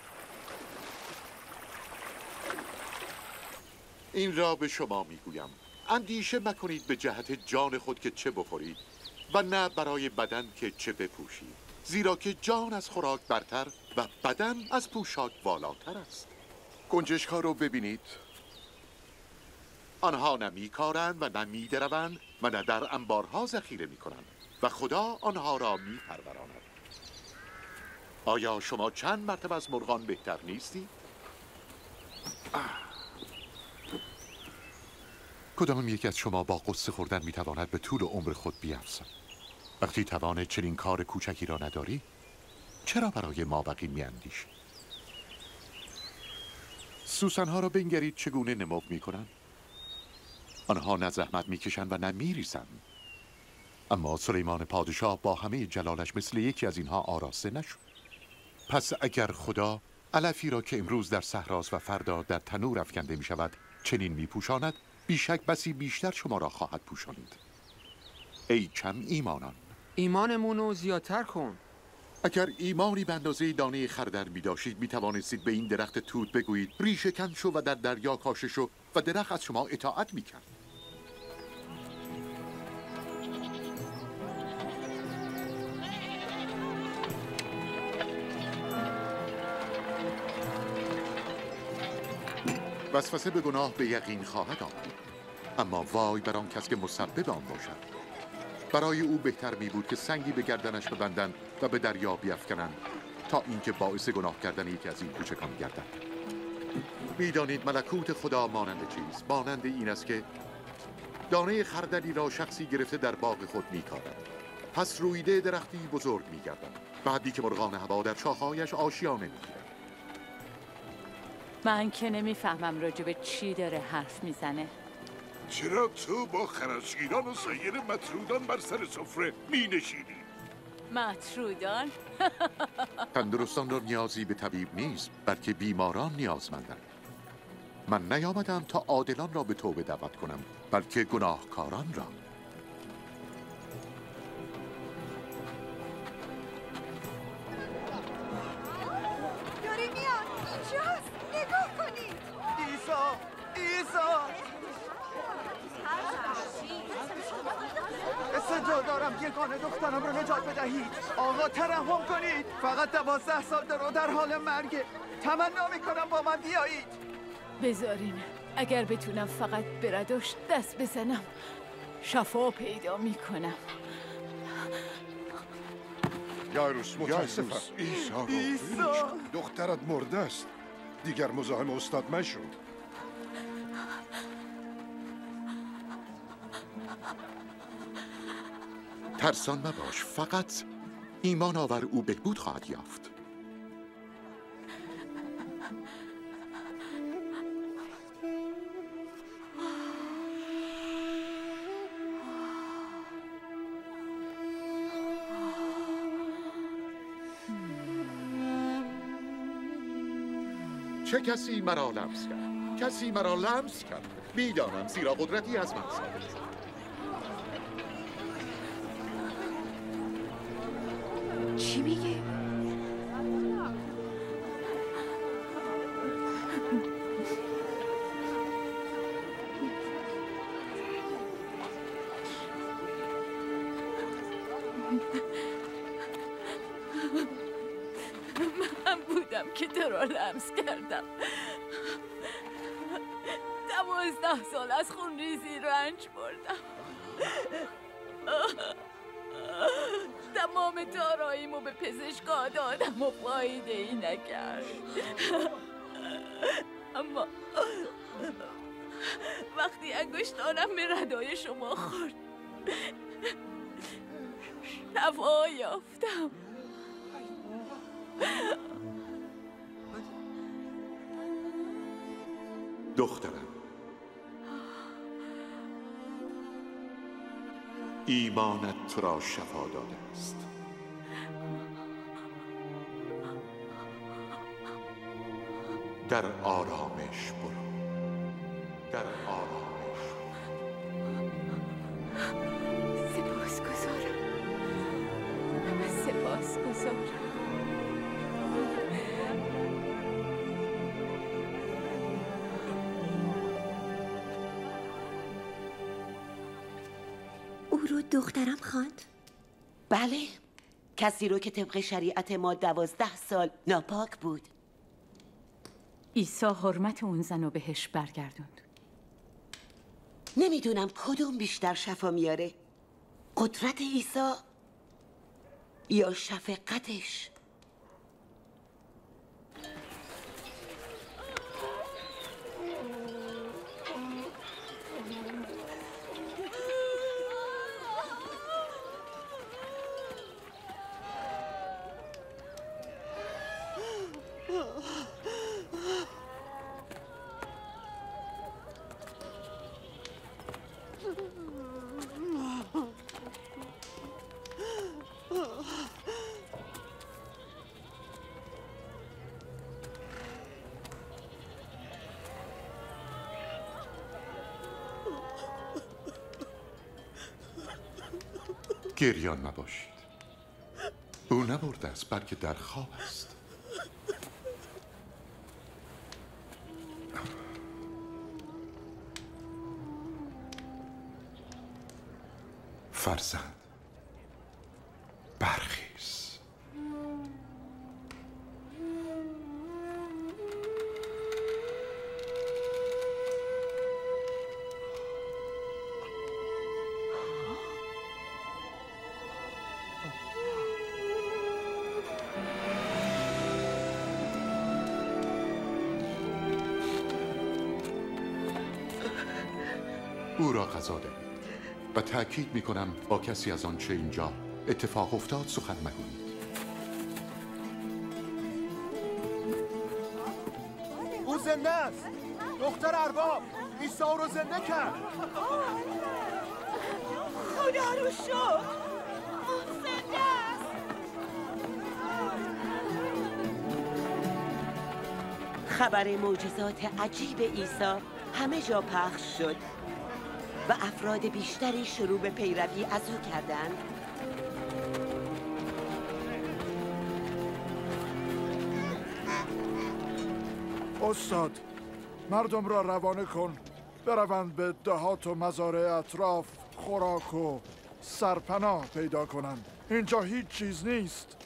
Speaker 8: این را به شما میگویم، اندیشه مکنید به جهت جان خود که چه بخورید و نه برای بدن که چه بپوشید، زیرا که جان از خوراک برتر و بدن از پوشاک والاتر است. گنجشک‌ها رو ببینید، آنها نه میکارند و نه میدروند و نه در انبارها ذخیره میکنند و خدا آنها را میپروراند. آیا شما چند مرتبه از مرغان بهتر نیستی؟ کدام یک از شما با قصه خوردن میتواند به طول عمر خود بیفزاید؟ وقتی توان چنین کار کوچکی را نداری، چرا برای مابقی میاندیشی؟ سوسنها را بنگرید چگونه نمو میکنند. آنها نه زحمت میکشند و نه میریزند. اما سلیمان پادشاه با همه جلالش مثل یکی از اینها آراسته نشد. پس اگر خدا علفی را که امروز در صحراست و فردا در تنور افکنده می شود چنین می پوشاند، بیشک بسی بیشتر شما را خواهد پوشاند. ای کم ایمانان،
Speaker 11: ایمانمون رو زیادتر کن.
Speaker 8: اگر ایمانی به اندازه دانه خردل می داشتید می توانستید به این درخت توت بگویید ریشه کن شو و در دریا کاشته شو و درخت از شما اطاعت می کرد. وسوسه به گناه به یقین خواهد آمد، اما وای بر آن کس که مسبب آن باشد. برای او بهتر می بود که سنگی به گردنش ببندند و به دریا بیفکنند تا اینکه باعث گناه کردن یکی از این کوچکان گردد. میدانید ملکوت خدا مانند چیست؟ مانند این است که دانه خردلی را شخصی گرفته در باغ خود میکارد، پس رویده درختی بزرگ میگردد، بعدی که مرغان هوا در شاخه‌هایش آشیانه میگیرند.
Speaker 3: من که نمیفهمم راجب چی داره حرف میزنه.
Speaker 12: چرا تو با خرسگیران و سایر مطرودان بر سر سفره می نشینی؟
Speaker 3: مطرودان؟
Speaker 8: تندرستان را نیازی به طبیب نیست، بلکه بیماران نیازمندند. من نیامدم تا عادلان را به توبه دعوت کنم، بلکه گناهکاران را.
Speaker 7: داری میان اینجاست، نگاه کنید.
Speaker 14: ایسا ایسا استدعا دارم یگانه دخترم رو نجات بدهید. آقا ترحم کنید، فقط دوازده سال داره در حال مرگه. تمنا میکنم با من بیایید.
Speaker 3: بذارین اگر بتونم فقط به رداش دست بزنم شفا پیدا میکنم.
Speaker 5: یایروس متاسفم. ایسا
Speaker 14: ایسا
Speaker 5: دخترت مرده است. دیگر مزاحم استاد مشو.
Speaker 8: ترسان مباش، فقط ایمان آور، او بهبود خواهد یافت. چه کسی مرا لمس کرد؟ کسی مرا لمس کرد. میدانم زیرا قدرتی از من صادر شد.
Speaker 6: چی میگه؟
Speaker 3: من بودم که تو را لمس کردم. دوازده سال از خونریزی رنج بردم. تمام داراییمو به پزشکا دادم و فایده ای نکرد. اما وقتی انگشتانم به ردای شما خورد شفا یافتم.
Speaker 8: دخترم، ایمانت تو را شفا داده است. در آرامش برو، در آرامش.
Speaker 3: سپاس گذارم، سپاس گذارم.
Speaker 6: او رو دخترم خواند؟
Speaker 2: بله، کسی رو که طبق شریعت ما دوازده سال ناپاک بود.
Speaker 3: عیسی حرمت اون زن رو بهش برگردوند.
Speaker 2: نمیدونم کدوم بیشتر شفا میاره، قدرت عیسی یا شفقتش.
Speaker 8: گریان مباشید. او نبرده است بلکه در خواب است. فرزند برخیز. او را غذا دهید و تأکید می کنم با کسی از آنچه اینجا اتفاق افتاد سخن مگویید.
Speaker 9: او زنده است. دختر ارباب عیسی رو زنده کرد.
Speaker 15: خدا رو شکر او زنده است.
Speaker 2: خبر معجزات عجیب عیسی همه جا پخش شد و افراد بیشتری شروع به پیروی از او کردند.
Speaker 16: استاد، مردم را روانه کن بروند به دهات و مزارع اطراف خوراک و سرپناه پیدا کنند. اینجا هیچ چیز نیست.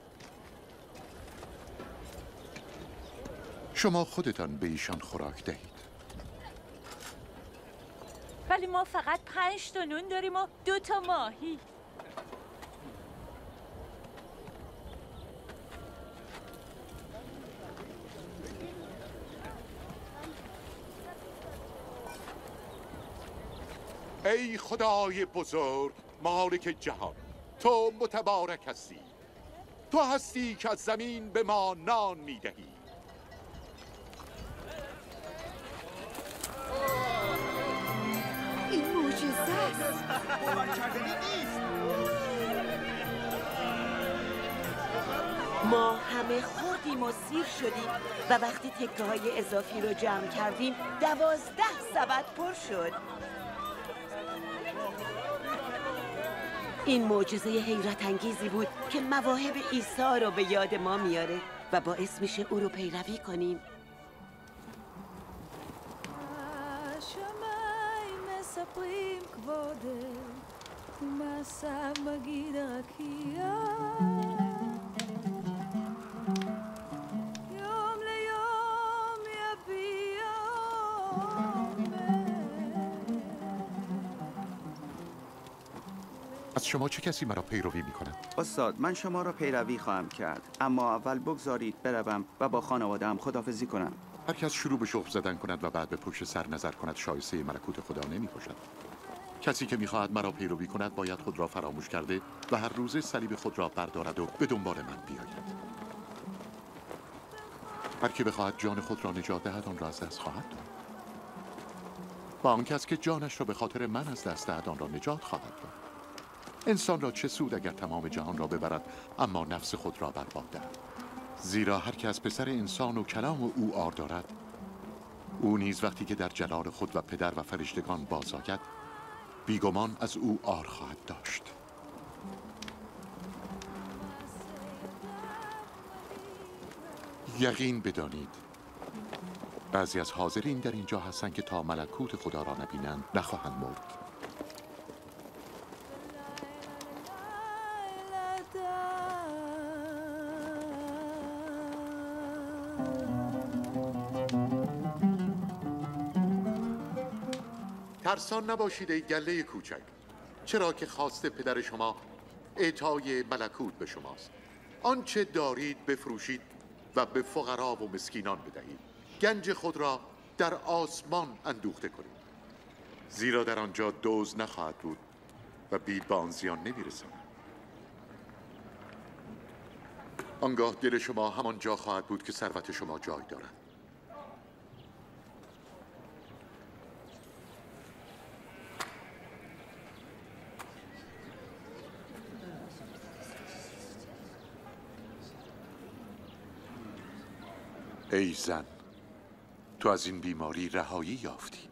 Speaker 8: شما خودتان به ایشان خوراک دهید.
Speaker 3: ولی ما فقط پنج تا نون داریم و دو تا ماهی.
Speaker 8: ای خدای بزرگ مالک جهان، تو متبارک هستی. تو هستی که از زمین به ما نان میدهی.
Speaker 7: این معجزه است.
Speaker 9: باور کردنی نیست.
Speaker 2: ما همه خوردیم و سیر شدیم و وقتی تکه های اضافی رو جمع کردیم دوازده سبد پر شد. این معجزه حیرت انگیزی بود که مواهب عیسی رو به یاد ما میاره و باعث میشه او رو پیروی کنیم.
Speaker 8: از شما چه کسی مرا پیروی می کند؟
Speaker 10: استاد، من شما را پیروی خواهم کرد، اما اول بگذارید بروم و با خانواده‌ام خداحافظی کنم.
Speaker 8: هر کس شروع به شخم زدن کند و بعد به پشت سر نظر کند شایسته ملکوت خدا نمی باشد. کسی که میخواهد مرا پیروی کند باید خود را فراموش کرده و هر روز صلیب خود را بردارد و به دنبال من بیاید. هر کی بخواهد جان خود را نجات دهد آن را از دست خواهد داد. و آن کس که جانش را به خاطر من از دست دهد آن را نجات خواهد داد. انسان را چه سود اگر تمام جهان را ببرد اما نفس خود را برباد دهد؟ زیرا هر که از پسر انسان و کلام او عار دارد، او نیز وقتی که در جلال خود و پدر و فرشتگان بازآید بیگمان از او عار خواهد داشت. یقین بدانید بعضی از حاضرین در اینجا هستند که تا ملکوت خدا را نبینند نخواهند مرد. ترسان نباشید ای گله کوچک، چرا که خواست پدر شما اعطای ملکوت به شماست. آنچه دارید بفروشید و به فقرا و مسکینان بدهید. گنج خود را در آسمان اندوخته کنید، زیرا در آنجا دزد نخواهد بود و بید به آن زیان نمیرساند. آنگاه دل شما همان جا خواهد بود که ثروت شما جای دارد. ای زن، تو از این بیماری رهایی یافتی.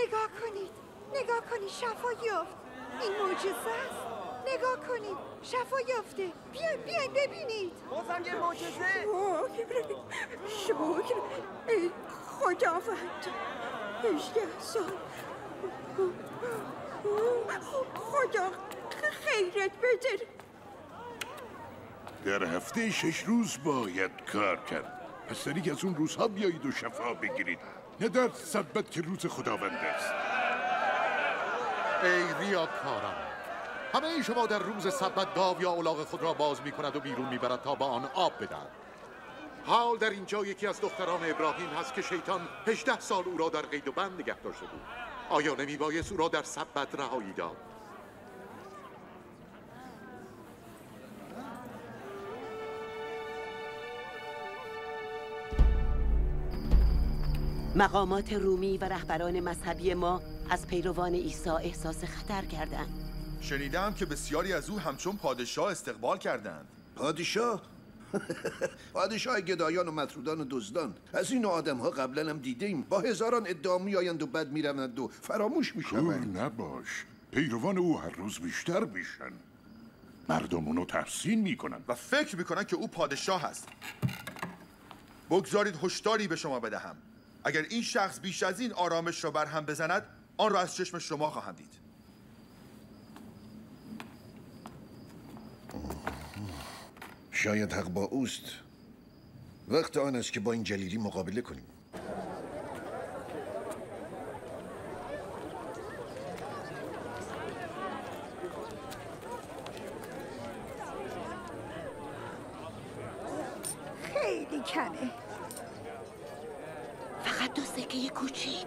Speaker 7: نگاه کنید، نگاه کنید، شفا یافت. این معجزه است. نگاه کنید، شفا یافته. بیاین بیاین ببینید.
Speaker 14: بازم یه معجزه.
Speaker 6: شکر شکر ای خداوند. هجده سال خدا خیرت بده.
Speaker 12: در هفته شش روز باید کار کرد. پس در یک از اون روزها بیایید و شفا بگیرید، نه در سبت که روز خداوند است.
Speaker 8: ای ریاکاران، همه شما در روز سبت گاو یا الاغ خود را باز می کند و بیرون می برد تا با آن آب بدهد. حال در اینجا یکی از دختران ابراهیم هست که شیطان هجده سال او را در قید و بند نگه داشته بود. آیا نمی بایست او را در سبت رهایی داد؟
Speaker 2: مقامات رومی و رهبران مذهبی ما از پیروان عیسی احساس خطر کردند.
Speaker 9: شنیدم که بسیاری از او همچون پادشاه استقبال کردند.
Speaker 13: پادشاه؟ پادشاه گدایان و مطرودان و دزدان. از این آدم ها قبلا هم دیدیم. با هزاران ادعا میآیند و بد میروند و فراموش میشوند.
Speaker 12: دور نباش، پیروان او هر روز بیشتر میشن. مردم اونو تحسین میکنن
Speaker 9: و فکر میکنن که او پادشاه است. بگذارید هشداری به شما بدهم. اگر این شخص بیش از این آرامش را برهم بزند، آن را از چشم شما خواهم دید.
Speaker 13: شاید حق با اوست. وقت آن است که با این جلیلی مقابله کنیم.
Speaker 7: خیلی کمه.
Speaker 2: فقط دو سکه کوچیک.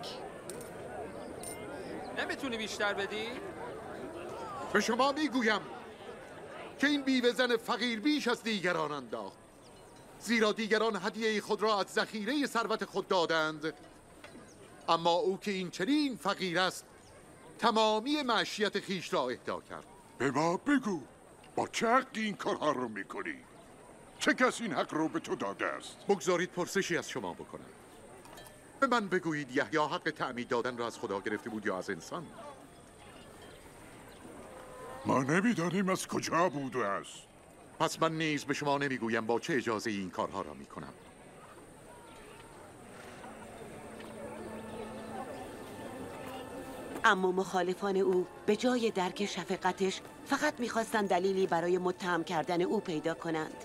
Speaker 11: نمیتونی بیشتر بدی؟
Speaker 8: به شما میگویم که این بیوه زن فقیر بیش از دیگران انداخت، زیرا دیگران هدیه خود را از ذخیره ثروت خود دادند، اما او که این چنین فقیر است تمامی معیشت خیش را اهدا کرد.
Speaker 12: به ما بگو، با چه حقی این کارها رو میکنی؟ چه کس این حق رو به تو داده است؟
Speaker 8: بگذارید پرسشی از شما بکنم. به من بگویید یحیی حق تعمید دادن را از خدا گرفته بود یا از انسان؟
Speaker 12: ما نمیدانیم از کجا بود و است.
Speaker 8: پس من نیز به شما نمیگویم با چه اجازه این کارها را میکنم.
Speaker 2: اما مخالفان او به جای درک شفقتش فقط میخواستند دلیلی برای متهم کردن او پیدا کنند.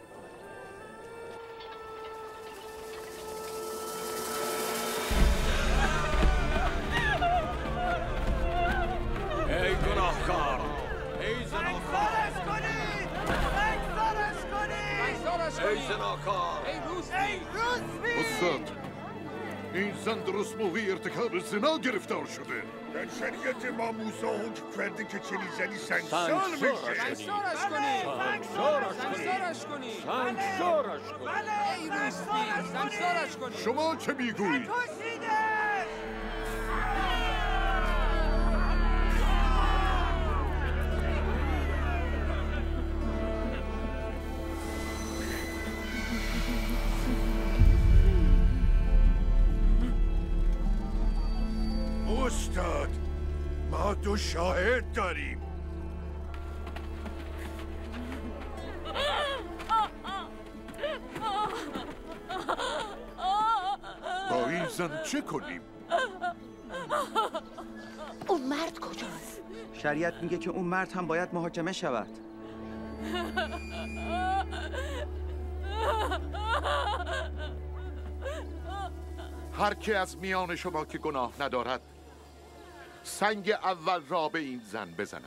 Speaker 1: ای گناهکار، ای
Speaker 14: زناکار،
Speaker 1: ای زناکار،
Speaker 14: ای روسپی،
Speaker 12: استاد، این زن درست موقع ارتکاب زنا گرفتار شده.
Speaker 17: در شریعت ما موسی حکم کرده که چنین زنی سنگسار
Speaker 11: سنگسارش
Speaker 17: بشه.
Speaker 11: سنگسارش کنی، سنگسارش کنی، سنگسارش کنی، ای روسپی، سنگسارش کنی.
Speaker 12: شما چه میگویید؟
Speaker 17: استاد، ما دو شاهد داریم.
Speaker 12: با این زن چه کنیم؟
Speaker 2: اون مرد کجاست؟
Speaker 10: شریعت میگه که اون مرد هم باید محاکمه شود.
Speaker 8: هر که از میان شما که گناه ندارد سنگ اول را به این زن بزند.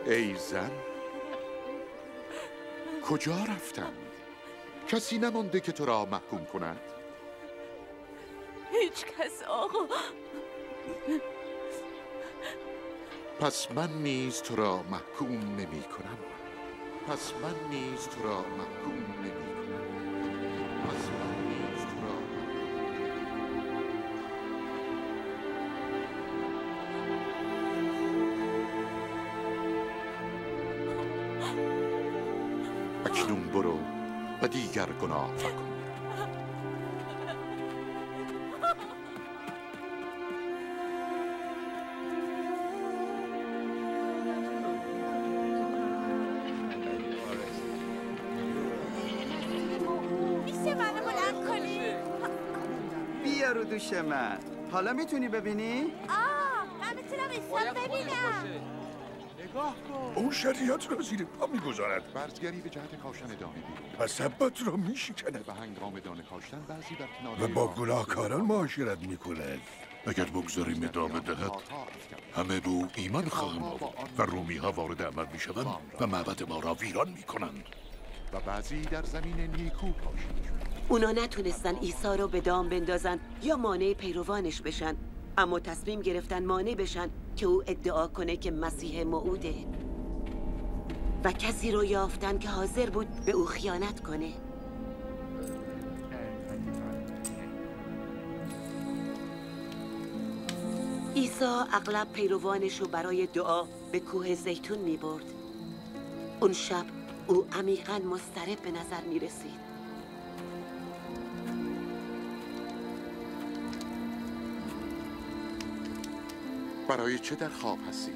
Speaker 8: ای زن، کجا رفتند؟ کسی نمانده که تو را محکوم کند؟
Speaker 3: هیچ کس آقا.
Speaker 8: پس من نیز تو را محکوم نمی کنم. پس من نیز تو را محکوم نمی کنم. پس من نیز تو را اکنون برو و دیگر گناه مکن.
Speaker 10: بیا رو دوش من. حالا میتونی ببینی؟
Speaker 15: آه من میتونم ایسان ببینم.
Speaker 12: نگاه کن. اون شریعت را زیر پا میگذارد.
Speaker 8: برزگری به جهت کاشتن دانه بیرون.
Speaker 12: پس ثبت را میشکند.
Speaker 8: و هنگام دانه کاشتن بعضی در کنار
Speaker 12: و با گناهکاران معاشرت میکند. اگر بگذاریم ادامه دهد همه به او ایمان خواهم آورد و رومی ها وارد عمل میشوند و معبد ما را ویران میکنند.
Speaker 8: و بعضی در زمین نیکو پاشید.
Speaker 2: اونا نتونستن عیسی رو به دام بندازن یا مانع پیروانش بشن، اما تصمیم گرفتن مانع بشن که او ادعا کنه که مسیح موعوده و کسی رو یافتن که حاضر بود به او خیانت کنه. عیسی اغلب پیروانش رو برای دعا به کوه زیتون می برد. اون شب او عمیقاً مضطرب به نظر می رسید.
Speaker 8: برای چه در خواب هستید؟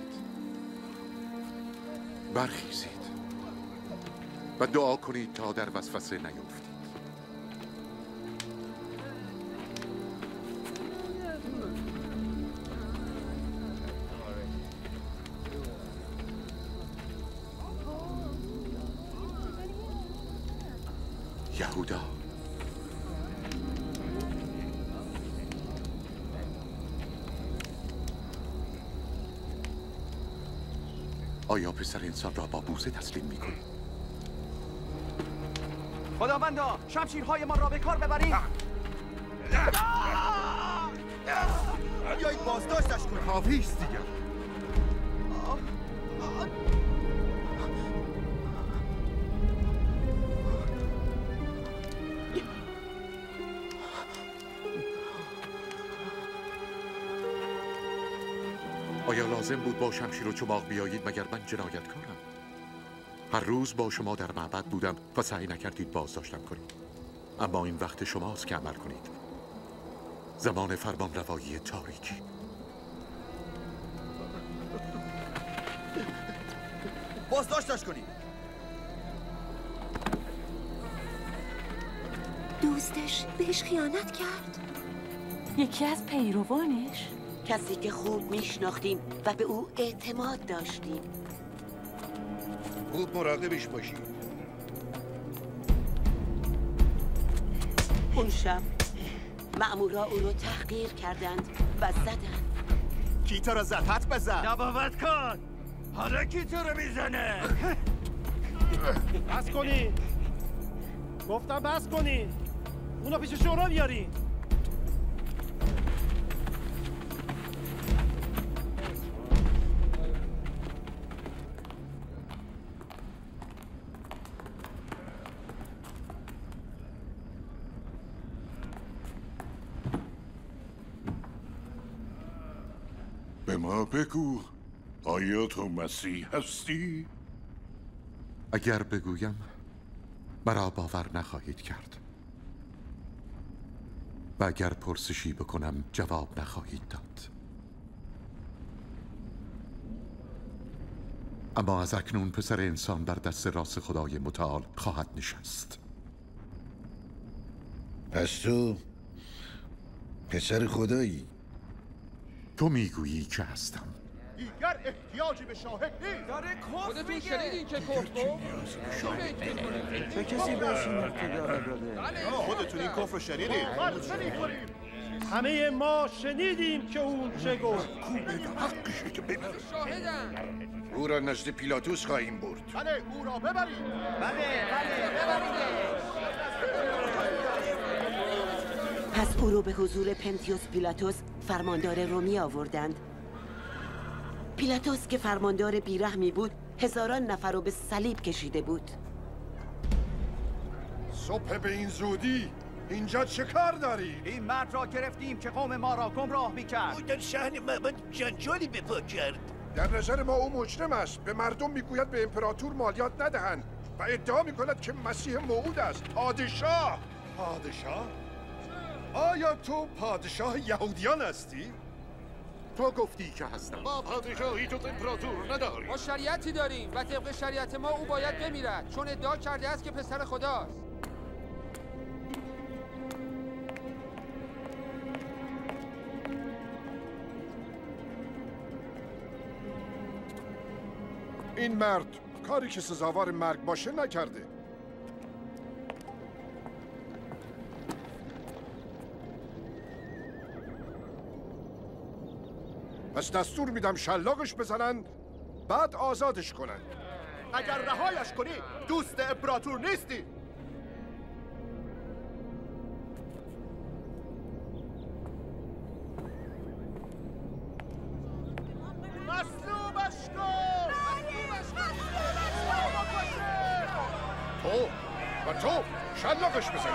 Speaker 8: برخیزید و دعا کنید تا در وسوسه نیفتید. یهودا، آیا پسر انسان را با بوسه تسلیم می‌کنی؟
Speaker 14: خداوندا، شمشیرهای ما را به کار ببرید.
Speaker 9: بیایید بازداشتش کنید.
Speaker 8: کافی است دیگر. آیا لازم بود با شمشیر و چماق بیایید مگر من جنایتکارم؟ هر روز با شما در معبد بودم و سعی نکردید بازداشتم کنید. اما این وقت شماست که عمل کنید. زمان فرمان روایی تاریکی.
Speaker 9: بازداشتش کنید.
Speaker 6: دوستش بهش خیانت کرد.
Speaker 3: یکی از پیروانش؟
Speaker 2: کسی که خوب میشناختیم و به او اعتماد داشتیم.
Speaker 12: خوب مراقبش باشید.
Speaker 2: اون شب مأمورا او رو تحقیر کردند و زدند.
Speaker 14: کی تو رو زد؟ حد بزن. نباوت کن. حالا کی تو رو میزنه؟
Speaker 18: بس کنین. گفتم بس کنین. اونا پیش شورا بیارین.
Speaker 12: به ما بگو، آیا تو مسیح هستی؟
Speaker 8: اگر بگویم مرا باور نخواهید کرد و اگر پرسشی بکنم جواب نخواهید داد. اما از اکنون پسر انسان بر دست راست خدای متعال خواهد نشست.
Speaker 13: پس تو پسر خدایی؟
Speaker 8: تو میگویی که هستم.
Speaker 17: دیگر احتیاجی به شاهد نیست.
Speaker 11: داره کفر میگه. شنیدین که کفر گفت؟
Speaker 10: چه کسی بهش این اقتدار داده؟
Speaker 9: خودتون این کفر رو شنیدید؟
Speaker 18: همه ما شنیدیم که اون چه گفت.
Speaker 12: حقشه که بمیره.
Speaker 13: او را نزد پیلاتوس خواهیم برد.
Speaker 14: بله او را ببرید.
Speaker 15: بله بله ببریدش.
Speaker 2: پس او رو به حضور پنتیوس پیلاتوس فرماندار رومی آوردند. پیلاتوس که فرماندار بیرحمی بود هزاران نفر رو به صلیب کشیده بود.
Speaker 5: صبح به این زودی اینجا چه کار داری؟
Speaker 14: این مرد را گرفتیم که قوم ما را گمراه میکرد.
Speaker 13: او در شهن من جنجالی به پا کرد.
Speaker 5: در نظر ما او مجرم است. به مردم میگوید به امپراتور مالیات ندهند و ادعا میکند که مسیح موعود است. پادشاه.
Speaker 9: پادشاه؟ آیا تو پادشاه یهودیان هستی؟
Speaker 8: تو گفتی که هستم.
Speaker 12: ما پادشاهی تو امپراتور نداریم.
Speaker 11: ما شریعتی داریم و طبق شریعت ما او باید بمیرد چون ادعا کرده است که پسر خداست.
Speaker 5: این مرد کاری که سزاوار مرگ باشه نکرده. پس دستور میدم شلاقش بزنن بعد آزادش کنن.
Speaker 14: اگر رهایش کنی دوست امپراتور نیستی. مصلوبش کن.
Speaker 5: تو و تو شلاقش بزن.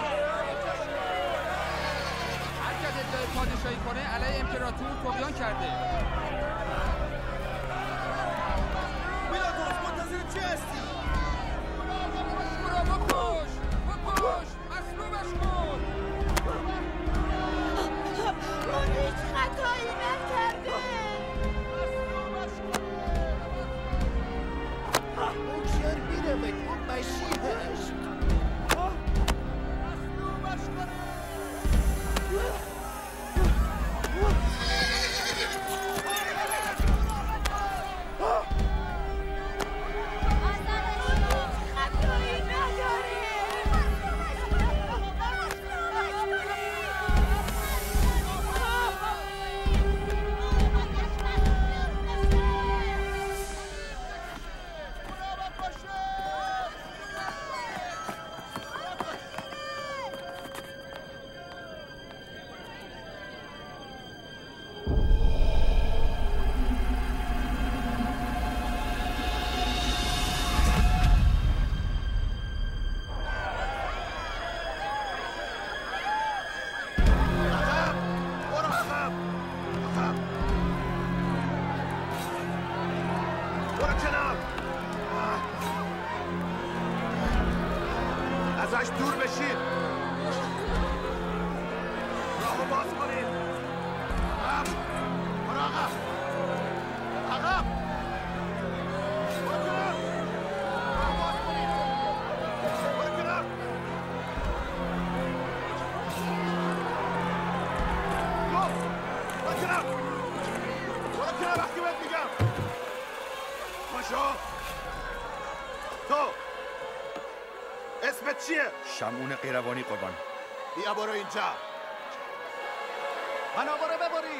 Speaker 11: هر کس ادعای پادشاهی کنه علیه امپراتور طغیان کرده.
Speaker 14: پیلاتوس منتظر چی هستی؟
Speaker 11: او را بکش بکش مصلوبش کن.
Speaker 15: اون هیچ خطایی نکرده.
Speaker 13: او چر میرود او مسیح است.
Speaker 14: مصلوبش کنه. ازش دور بشید. راهو باز کنید. عقب. برو عقب. عقب. برو کنار. راه باز کنید. برو کنار. گو. برو کنار. برو کنار وقتی بهت میگم. پاشو. تو اسمت چیه؟
Speaker 9: شمعون قیروانی قربان.
Speaker 14: بیا برو اینجا. منو برو ببری.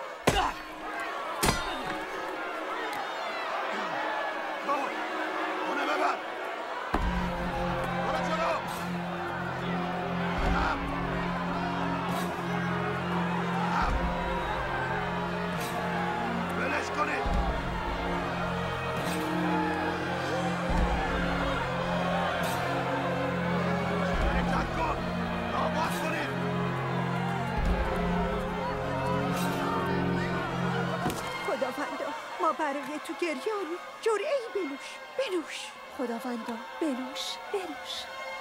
Speaker 9: اونه ببر.
Speaker 14: برو جلو.
Speaker 9: عقب. عقب. ولش کنید.
Speaker 7: خداوندا ما برای تو گریانی جرعه ای بنوش بنوش.
Speaker 6: خداوندا بنوش بنوش.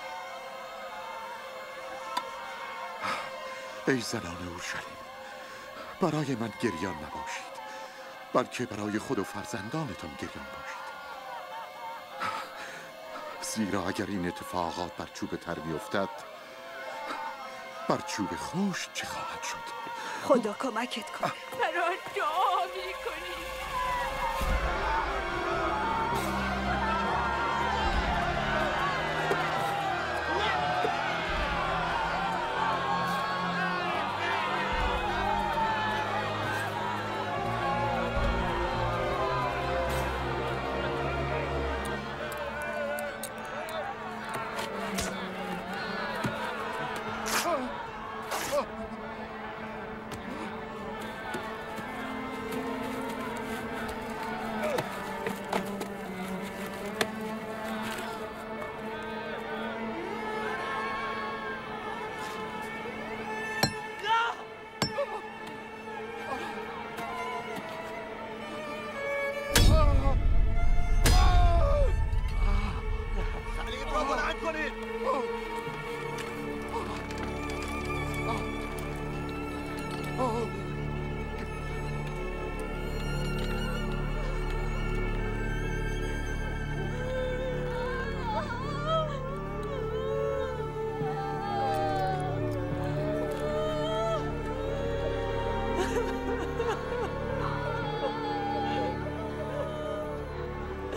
Speaker 8: ای زنان اورشلیم، برای من گریان نباشید، بلکه برای خود و فرزندانتان گریان باشید. زیرا اگر این اتفاقات بر چوب تر میافتد، بر چوب خشک چه خواهد شد؟
Speaker 7: خدا کمکت کنه.
Speaker 3: برای دعا میکنی.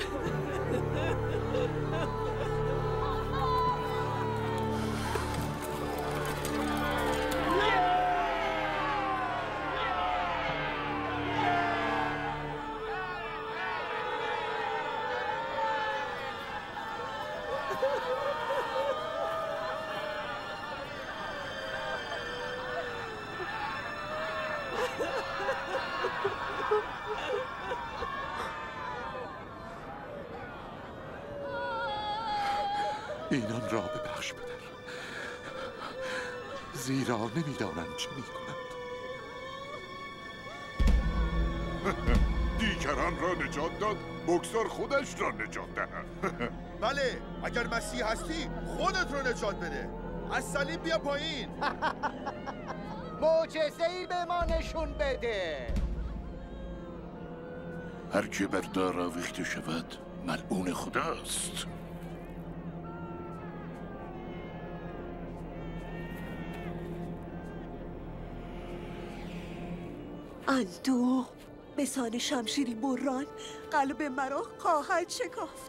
Speaker 8: اینان را ببخش پدر، زیرا نمیدانند چه میکنند.
Speaker 12: دیگران را نجات داد، بگذار خودش را نجات دهد.
Speaker 9: بله، اگر مسیح هستی خودت رو نجات بده. از صلیب بیا پایین.
Speaker 14: معجزه‌ای به ما نشون بده.
Speaker 12: هر که بر دار آویخته شود ملعون خداست.
Speaker 6: اندوه به سان شمشیری بران قلب مرا خواهد شکافت.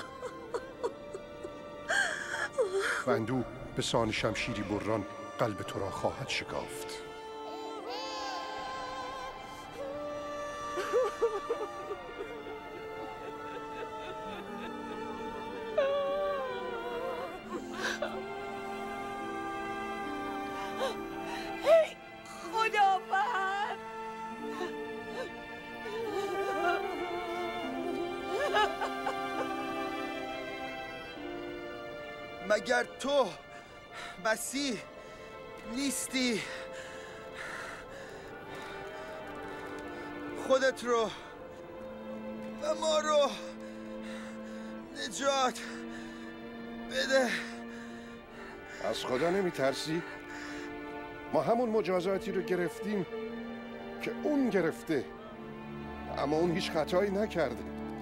Speaker 5: اندوه به سان شمشیری بران قلب تو را خواهد شکافت.
Speaker 9: مگر تو مسیح نیستی؟ خودت رو و ما رو نجات بده.
Speaker 5: از خدا نمی ترسی؟ ما همون مجازاتی رو گرفتیم که اون گرفته، اما اون هیچ خطایی نکرده.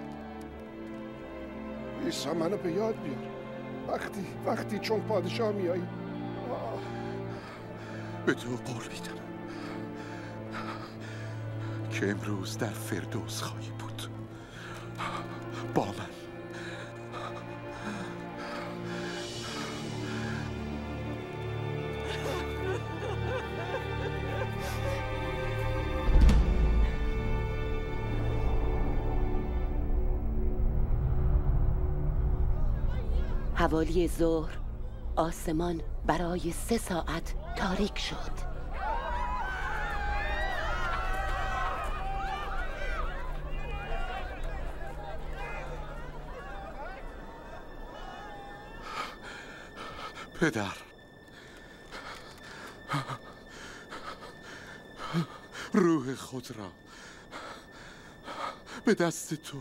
Speaker 5: عیسی منو به یاد بیار وقتی وقتی چون پادشاه میایی.
Speaker 8: به تو قول میدم که امروز در فردوس خواهی بود با من.
Speaker 2: حوالی ظهر آسمان برای سه ساعت تاریک شد.
Speaker 8: پدر، روح خود را به دست تو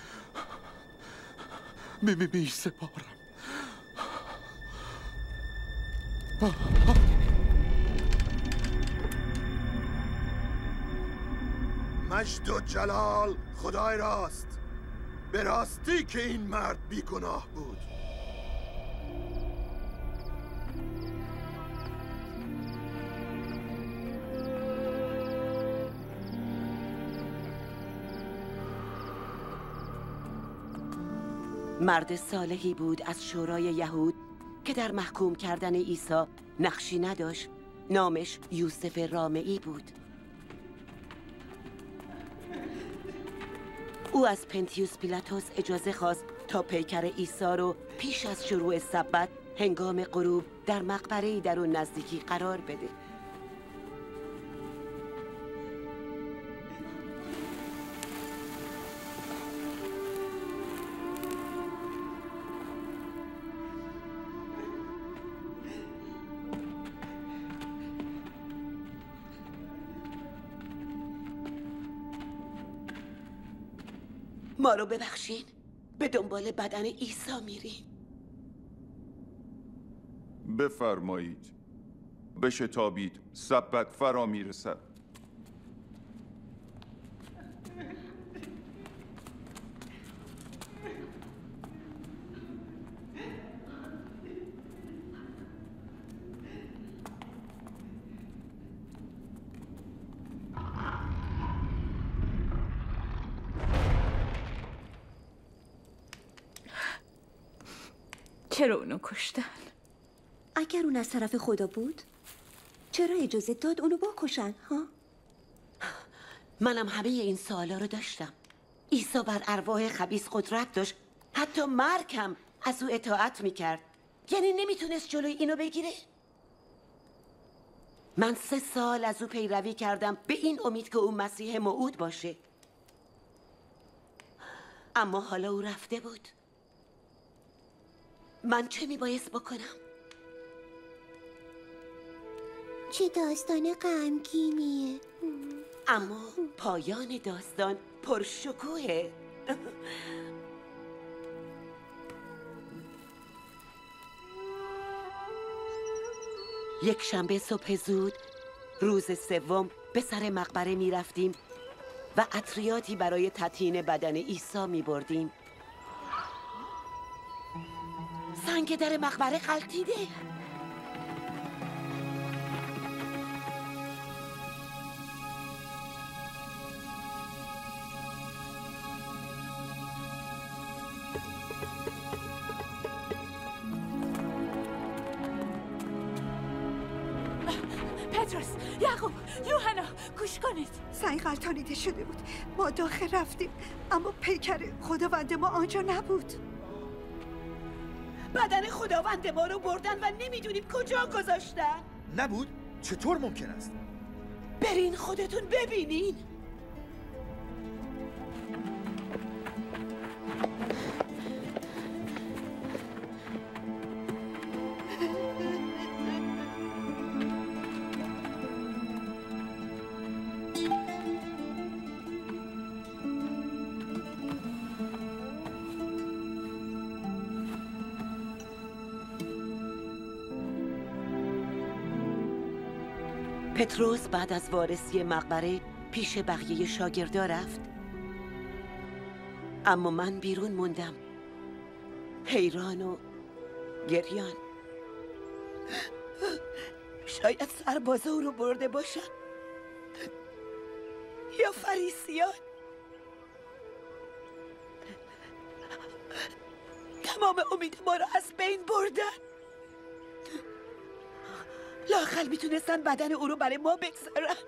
Speaker 8: می می می سپارم.
Speaker 9: مجد و جلال خدای راست، به راستی که این مرد بیگناه بود.
Speaker 2: مرد صالحی بود از شورای یهود که در محکوم کردن عیسی نقشی نداشت. نامش یوسف رامعی بود. او از پنتیوس پیلاتوس اجازه خواست تا پیکر عیسی رو پیش از شروع سبت هنگام غروب در مقبره‌ای در اون نزدیکی قرار بده. ما رو ببخشین، به دنبال بدن عیسی میریم.
Speaker 9: بفرمایید، بشتابید، سبت فرا میرسد.
Speaker 3: چرا اونو کشتن؟
Speaker 6: اگر اون از طرف خدا بود چرا اجازه داد اونو بکشن ها؟
Speaker 2: منم همه این سوالا رو داشتم. عیسی بر ارواح خبیث قدرت داشت، حتی مرگ هم از او اطاعت میکرد. یعنی نمیتونست جلوی اینو بگیره؟ من سه سال از او پیروی کردم به این امید که او مسیح موعود باشه، اما حالا او رفته بود. من چه میبایست بکنم؟
Speaker 4: چه داستان غمگینیه.
Speaker 2: اما پایان داستان پرشکوهه. یک شنبه صبح زود روز سوم به سر مقبره می رفتیم و عطریاتی برای تطهین بدن عیسی می بردیم. سنگ در مقبره غلطیده.
Speaker 3: پتروس، یعقوب، یوحنا، گوش کنید.
Speaker 7: سنگ غلطانیده شده بود. ما داخل رفتیم اما پیکر خداوند ما آنجا نبود.
Speaker 2: بدن خداوند ما رو بردن و نمیدونیم کجا گذاشتن.
Speaker 9: نبود؟ چطور ممکن است؟
Speaker 2: برین خودتون ببینین. پتروس بعد از وارسی مقبره پیش بقیه شاگردا رفت، اما من بیرون موندم، حیران و گریان. شاید سربازا او رو برده باشن یا فریسیان. تمام امید ما رو از بین بردن. لااقل میتونستن بدن او رو برای ما بگذارن.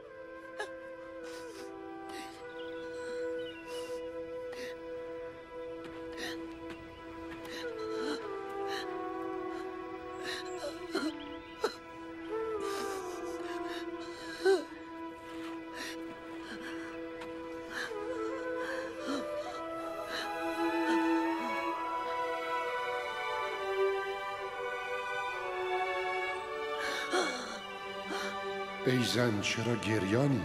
Speaker 5: ای زن چرا گریانی؟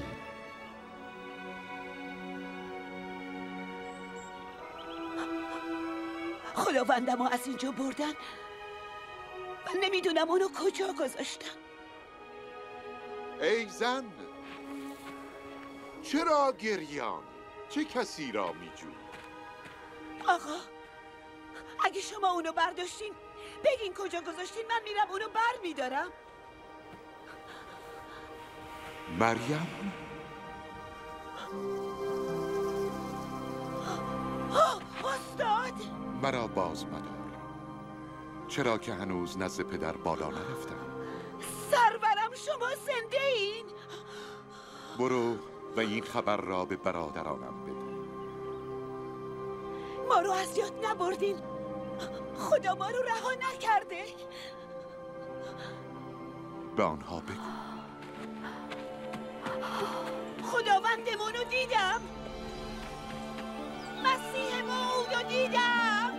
Speaker 2: خداوندم رو از اینجا بردن. من نمیدونم اونو کجا گذاشتن.
Speaker 8: ای زن چرا گریان؟ چه کسی را میجویی؟
Speaker 2: آقا اگه شما اونو برداشتین بگین کجا گذاشتین، من میرم اونو بر میدارم.
Speaker 8: مریم؟
Speaker 2: استاد
Speaker 8: مرا باز مدار، چرا که هنوز نزد پدر بالا نرفتم.
Speaker 2: سرورم شما زنده این؟
Speaker 8: برو و این خبر را به برادرانم بده.
Speaker 2: ما رو از یاد نبردین، خدا ما رو رها نکرده.
Speaker 8: به آنها بگو
Speaker 2: خداوندمون رو دیدم، مسیح موعود رو دیدم.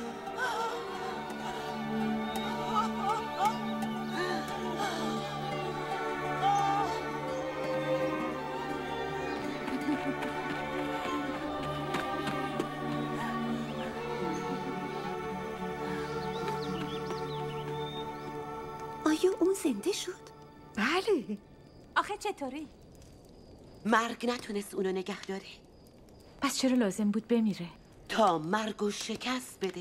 Speaker 6: آیا اون زنده شد؟
Speaker 7: بله.
Speaker 3: آخه چطوری؟
Speaker 2: مرگ نتونست اونو نگه داره.
Speaker 3: پس چرا لازم بود بمیره؟
Speaker 2: تا مرگو شکست بده.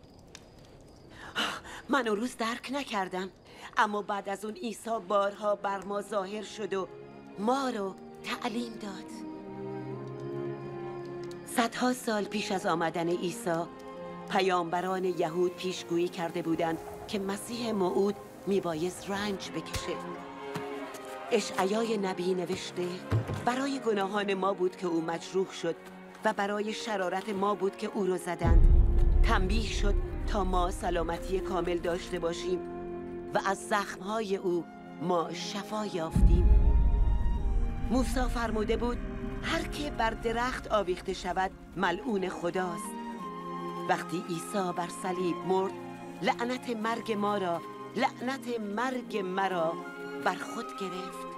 Speaker 2: من اون روز درک نکردم، اما بعد از اون عیسی بارها بر ما ظاهر شد و ما رو تعلیم داد. صدها سال پیش از آمدن عیسی پیامبران یهود پیشگویی کرده بودند که مسیح موعود میبایست رنج بکشه. اشعیای نبی نوشته برای گناهان ما بود که او مجروح شد و برای شرارت ما بود که او رو زدند. تنبیه شد تا ما سلامتی کامل داشته باشیم و از زخمهای او ما شفا یافتیم. موسی فرموده بود هر که بر درخت آویخته شود ملعون خداست. وقتی عیسی بر صلیب مرد لعنت مرگ ما را لعنت مرگ مرا بر خود گرفت.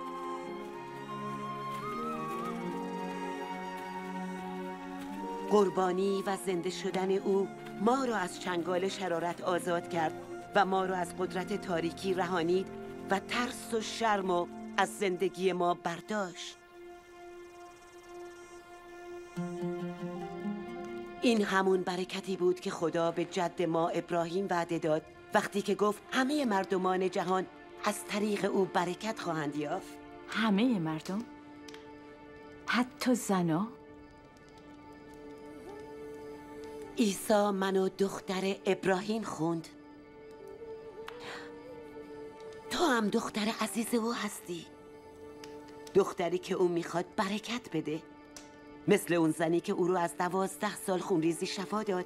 Speaker 2: قربانی و زنده شدن او ما را از چنگال شرارت آزاد کرد و ما را از قدرت تاریکی رهانید و ترس و شرم و از زندگی ما برداشت. این همون برکتی بود که خدا به جد ما ابراهیم وعده داد وقتی که گفت همه مردمان جهان از طریق او برکت خواهند یافت.
Speaker 3: همه مردم؟ حتی زنا؟
Speaker 2: عیسی منو دختر ابراهیم خوند. تو هم دختر عزیز او هستی، دختری که او میخواد برکت بده، مثل اون زنی که او رو از دوازده سال خونریزی شفا داد،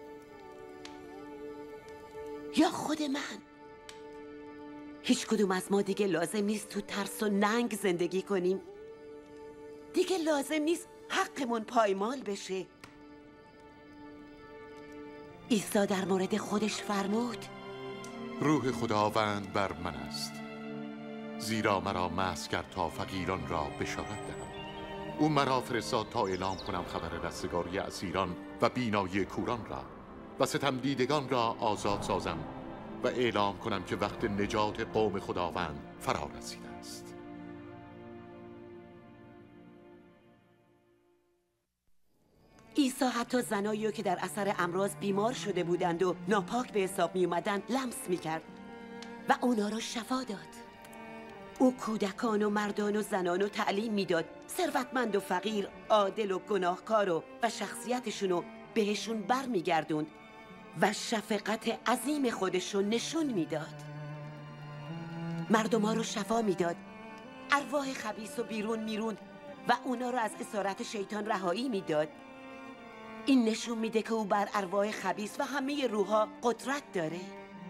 Speaker 2: یا خود من. هیچ کدوم از ما دیگه لازم نیست تو ترس و ننگ زندگی کنیم. دیگه لازم نیست حقمون پایمال بشه. عیسی در مورد خودش فرمود
Speaker 8: روح خداوند بر من است، زیرا مرا مسح کرد تا فقیران را بشارت دهم. او مرا فرستاد تا اعلام کنم خبر رستگاری اسیران و بینایی کوران را و ستم دیدگان را آزاد سازم و اعلام کنم که وقت نجات قوم خداوند فرا رسیده است.
Speaker 2: عیسی حتی زنایی که در اثر امراض بیمار شده بودند و ناپاک به حساب می اومدند لمس می کرد و اونا رو شفا داد. او کودکان و مردان و زنان رو تعلیم میداد، ثروتمند و فقیر، عادل و گناهکار و و شخصیتشونو بهشون بر می گردوند و شفقت عظیم خودشو نشون میداد. مردم ها رو شفا میداد، ارواح خبیث و بیرون میروند و اونا رو از اسارت شیطان رهایی میداد. این نشون میده که او بر ارواح خبیث و همه روحا قدرت داره.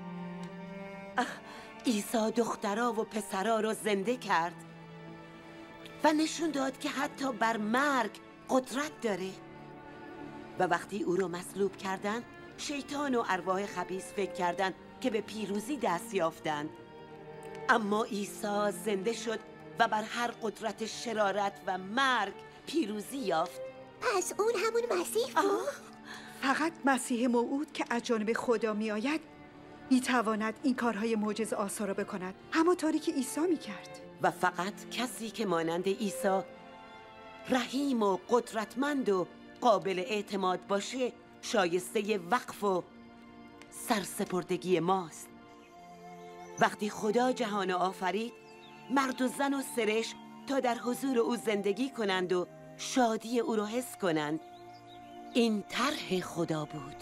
Speaker 2: عیسی دخترها و پسرها رو زنده کرد و نشون داد که حتی بر مرگ قدرت داره. و وقتی او رو مصلوب کردند، شیطان و ارواح خبیث فکر کردند که به پیروزی دست یافتند، اما عیسی زنده شد و بر هر قدرت شرارت و مرگ پیروزی یافت.
Speaker 4: پس اون همون مسیح بود؟
Speaker 7: فقط مسیح موعود که از جانب خدا می آید می تواند این کارهای معجزه آسا را بکند، همانطوری که عیسی می کرد.
Speaker 2: و فقط کسی که مانند عیسی رحیم و قدرتمند و قابل اعتماد باشه شایسته وقف و سرسپردگی ماست. وقتی خدا جهان آفرید، مرد و زن و سرش تا در حضور او زندگی کنند و شادی او را حس کنند. این طرح خدا بود،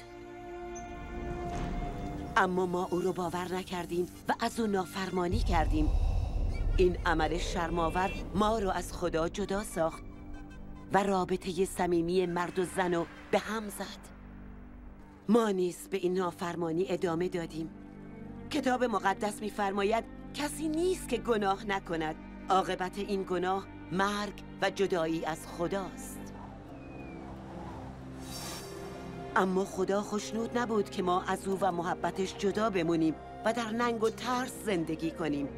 Speaker 2: اما ما او رو باور نکردیم و از او نافرمانی کردیم. این عمل شرم‌آور ما رو از خدا جدا ساخت و رابطه صمیمی مرد و زن رو به هم زد. ما نیز به این نافرمانی ادامه دادیم. کتاب مقدس می‌فرماید کسی نیست که گناه نکند، عاقبت این گناه مرگ و جدایی از خداست. اما خدا خوشنود نبود که ما از او و محبتش جدا بمونیم و در ننگ و ترس زندگی کنیم.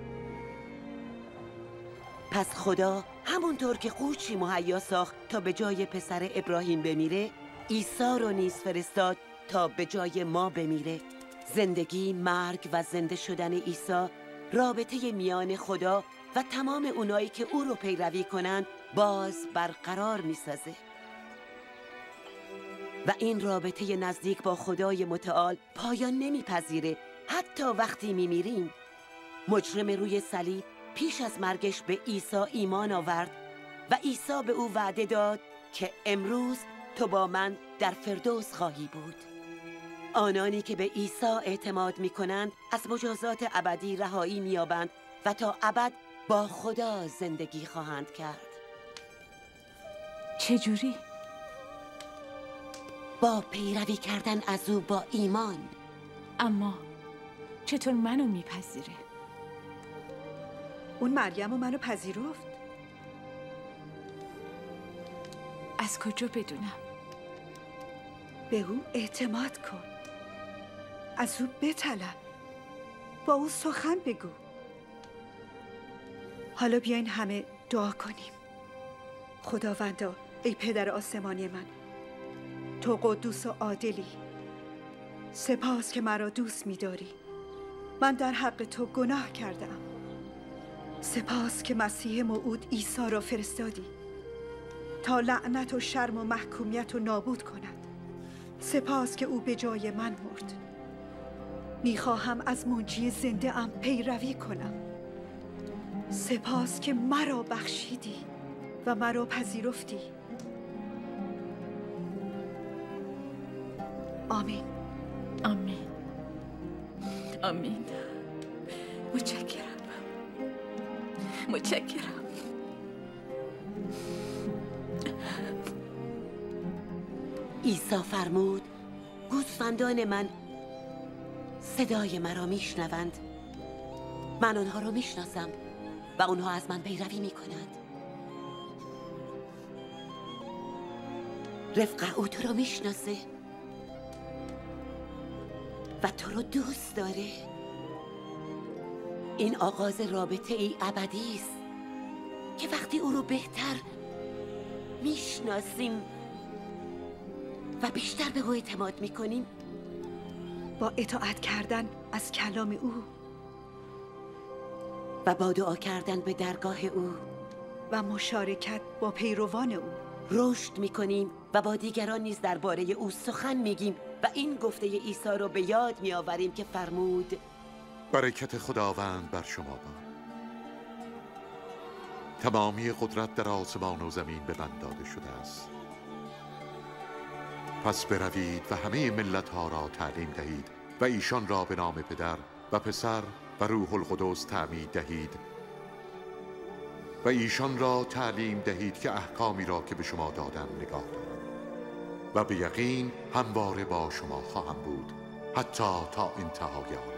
Speaker 2: پس خدا همونطور که قوچی مهیا ساخت تا به جای پسر ابراهیم بمیره، عیسی رو نیز فرستاد تا به جای ما بمیره. زندگی، مرگ و زنده شدن عیسی رابطه میان خدا و تمام اونایی که او رو پیروی کنند باز برقرار میسازه. و این رابطه نزدیک با خدای متعال پایان نمیپذیره. حتی وقتی میمیریم، مجرم روی صلیب پیش از مرگش به عیسی ایمان آورد و عیسی به او وعده داد که امروز تو با من در فردوس خواهی بود. آنانی که به عیسی اعتماد می کنند از مجازات ابدی رهایی می یابند و تا ابد با خدا زندگی خواهند کرد.
Speaker 3: چجوری؟
Speaker 2: با پیروی کردن از او با ایمان.
Speaker 3: اما چطور منو میپذیره؟
Speaker 7: اون مریم و منو پذیرفت.
Speaker 3: از کجا بدونم؟
Speaker 7: به او اعتماد کن، از او بطلب، با او سخن بگو. حالا بیاین همه دعا کنیم. خداوندا، ای پدر آسمانی من، تو قدوس و عادلی، سپاس که مرا دوست می‌داری. من در حق تو گناه کردم. سپاس که مسیح موعود عیسی را فرستادی تا لعنت و شرم و محکومیت رو نابود کند. سپاس که او به جای من مرد. میخواهم از منجی زنده ام پیروی کنم. سپاس که مرا بخشیدی و مرا پذیرفتی. آمین.
Speaker 3: آمین. آمین. متشکرم. متشکرم.
Speaker 2: عیسی فرمود گوسفندان من صدای مرا میشنوند. من آنها را میشناسم و آنها از من پیروی میکنند. رفقه او تو را میشناسه و تو رو دوست داره. این آغاز رابطه ای ابدی است که وقتی او رو بهتر میشناسیم و بیشتر به او اعتماد میکنیم،
Speaker 7: با اطاعت کردن از کلام او
Speaker 2: و با دعا کردن به درگاه او
Speaker 7: و مشارکت با پیروان او
Speaker 2: رشد میکنیم و با دیگران نیز درباره او سخن میگیم و این گفته عیسی رو به یاد میآوریم که فرمود
Speaker 8: برکت خداوند بر شما باد. تمامی قدرت در آسمان و زمین به من داده شده است. پس بروید و همه ملت ها را تعلیم دهید و ایشان را به نام پدر و پسر و روح القدس تعمید دهید و ایشان را تعلیم دهید که احکامی را که به شما دادم نگاه دارند و به یقین همواره با شما خواهم بود حتی تا انتهای عالم.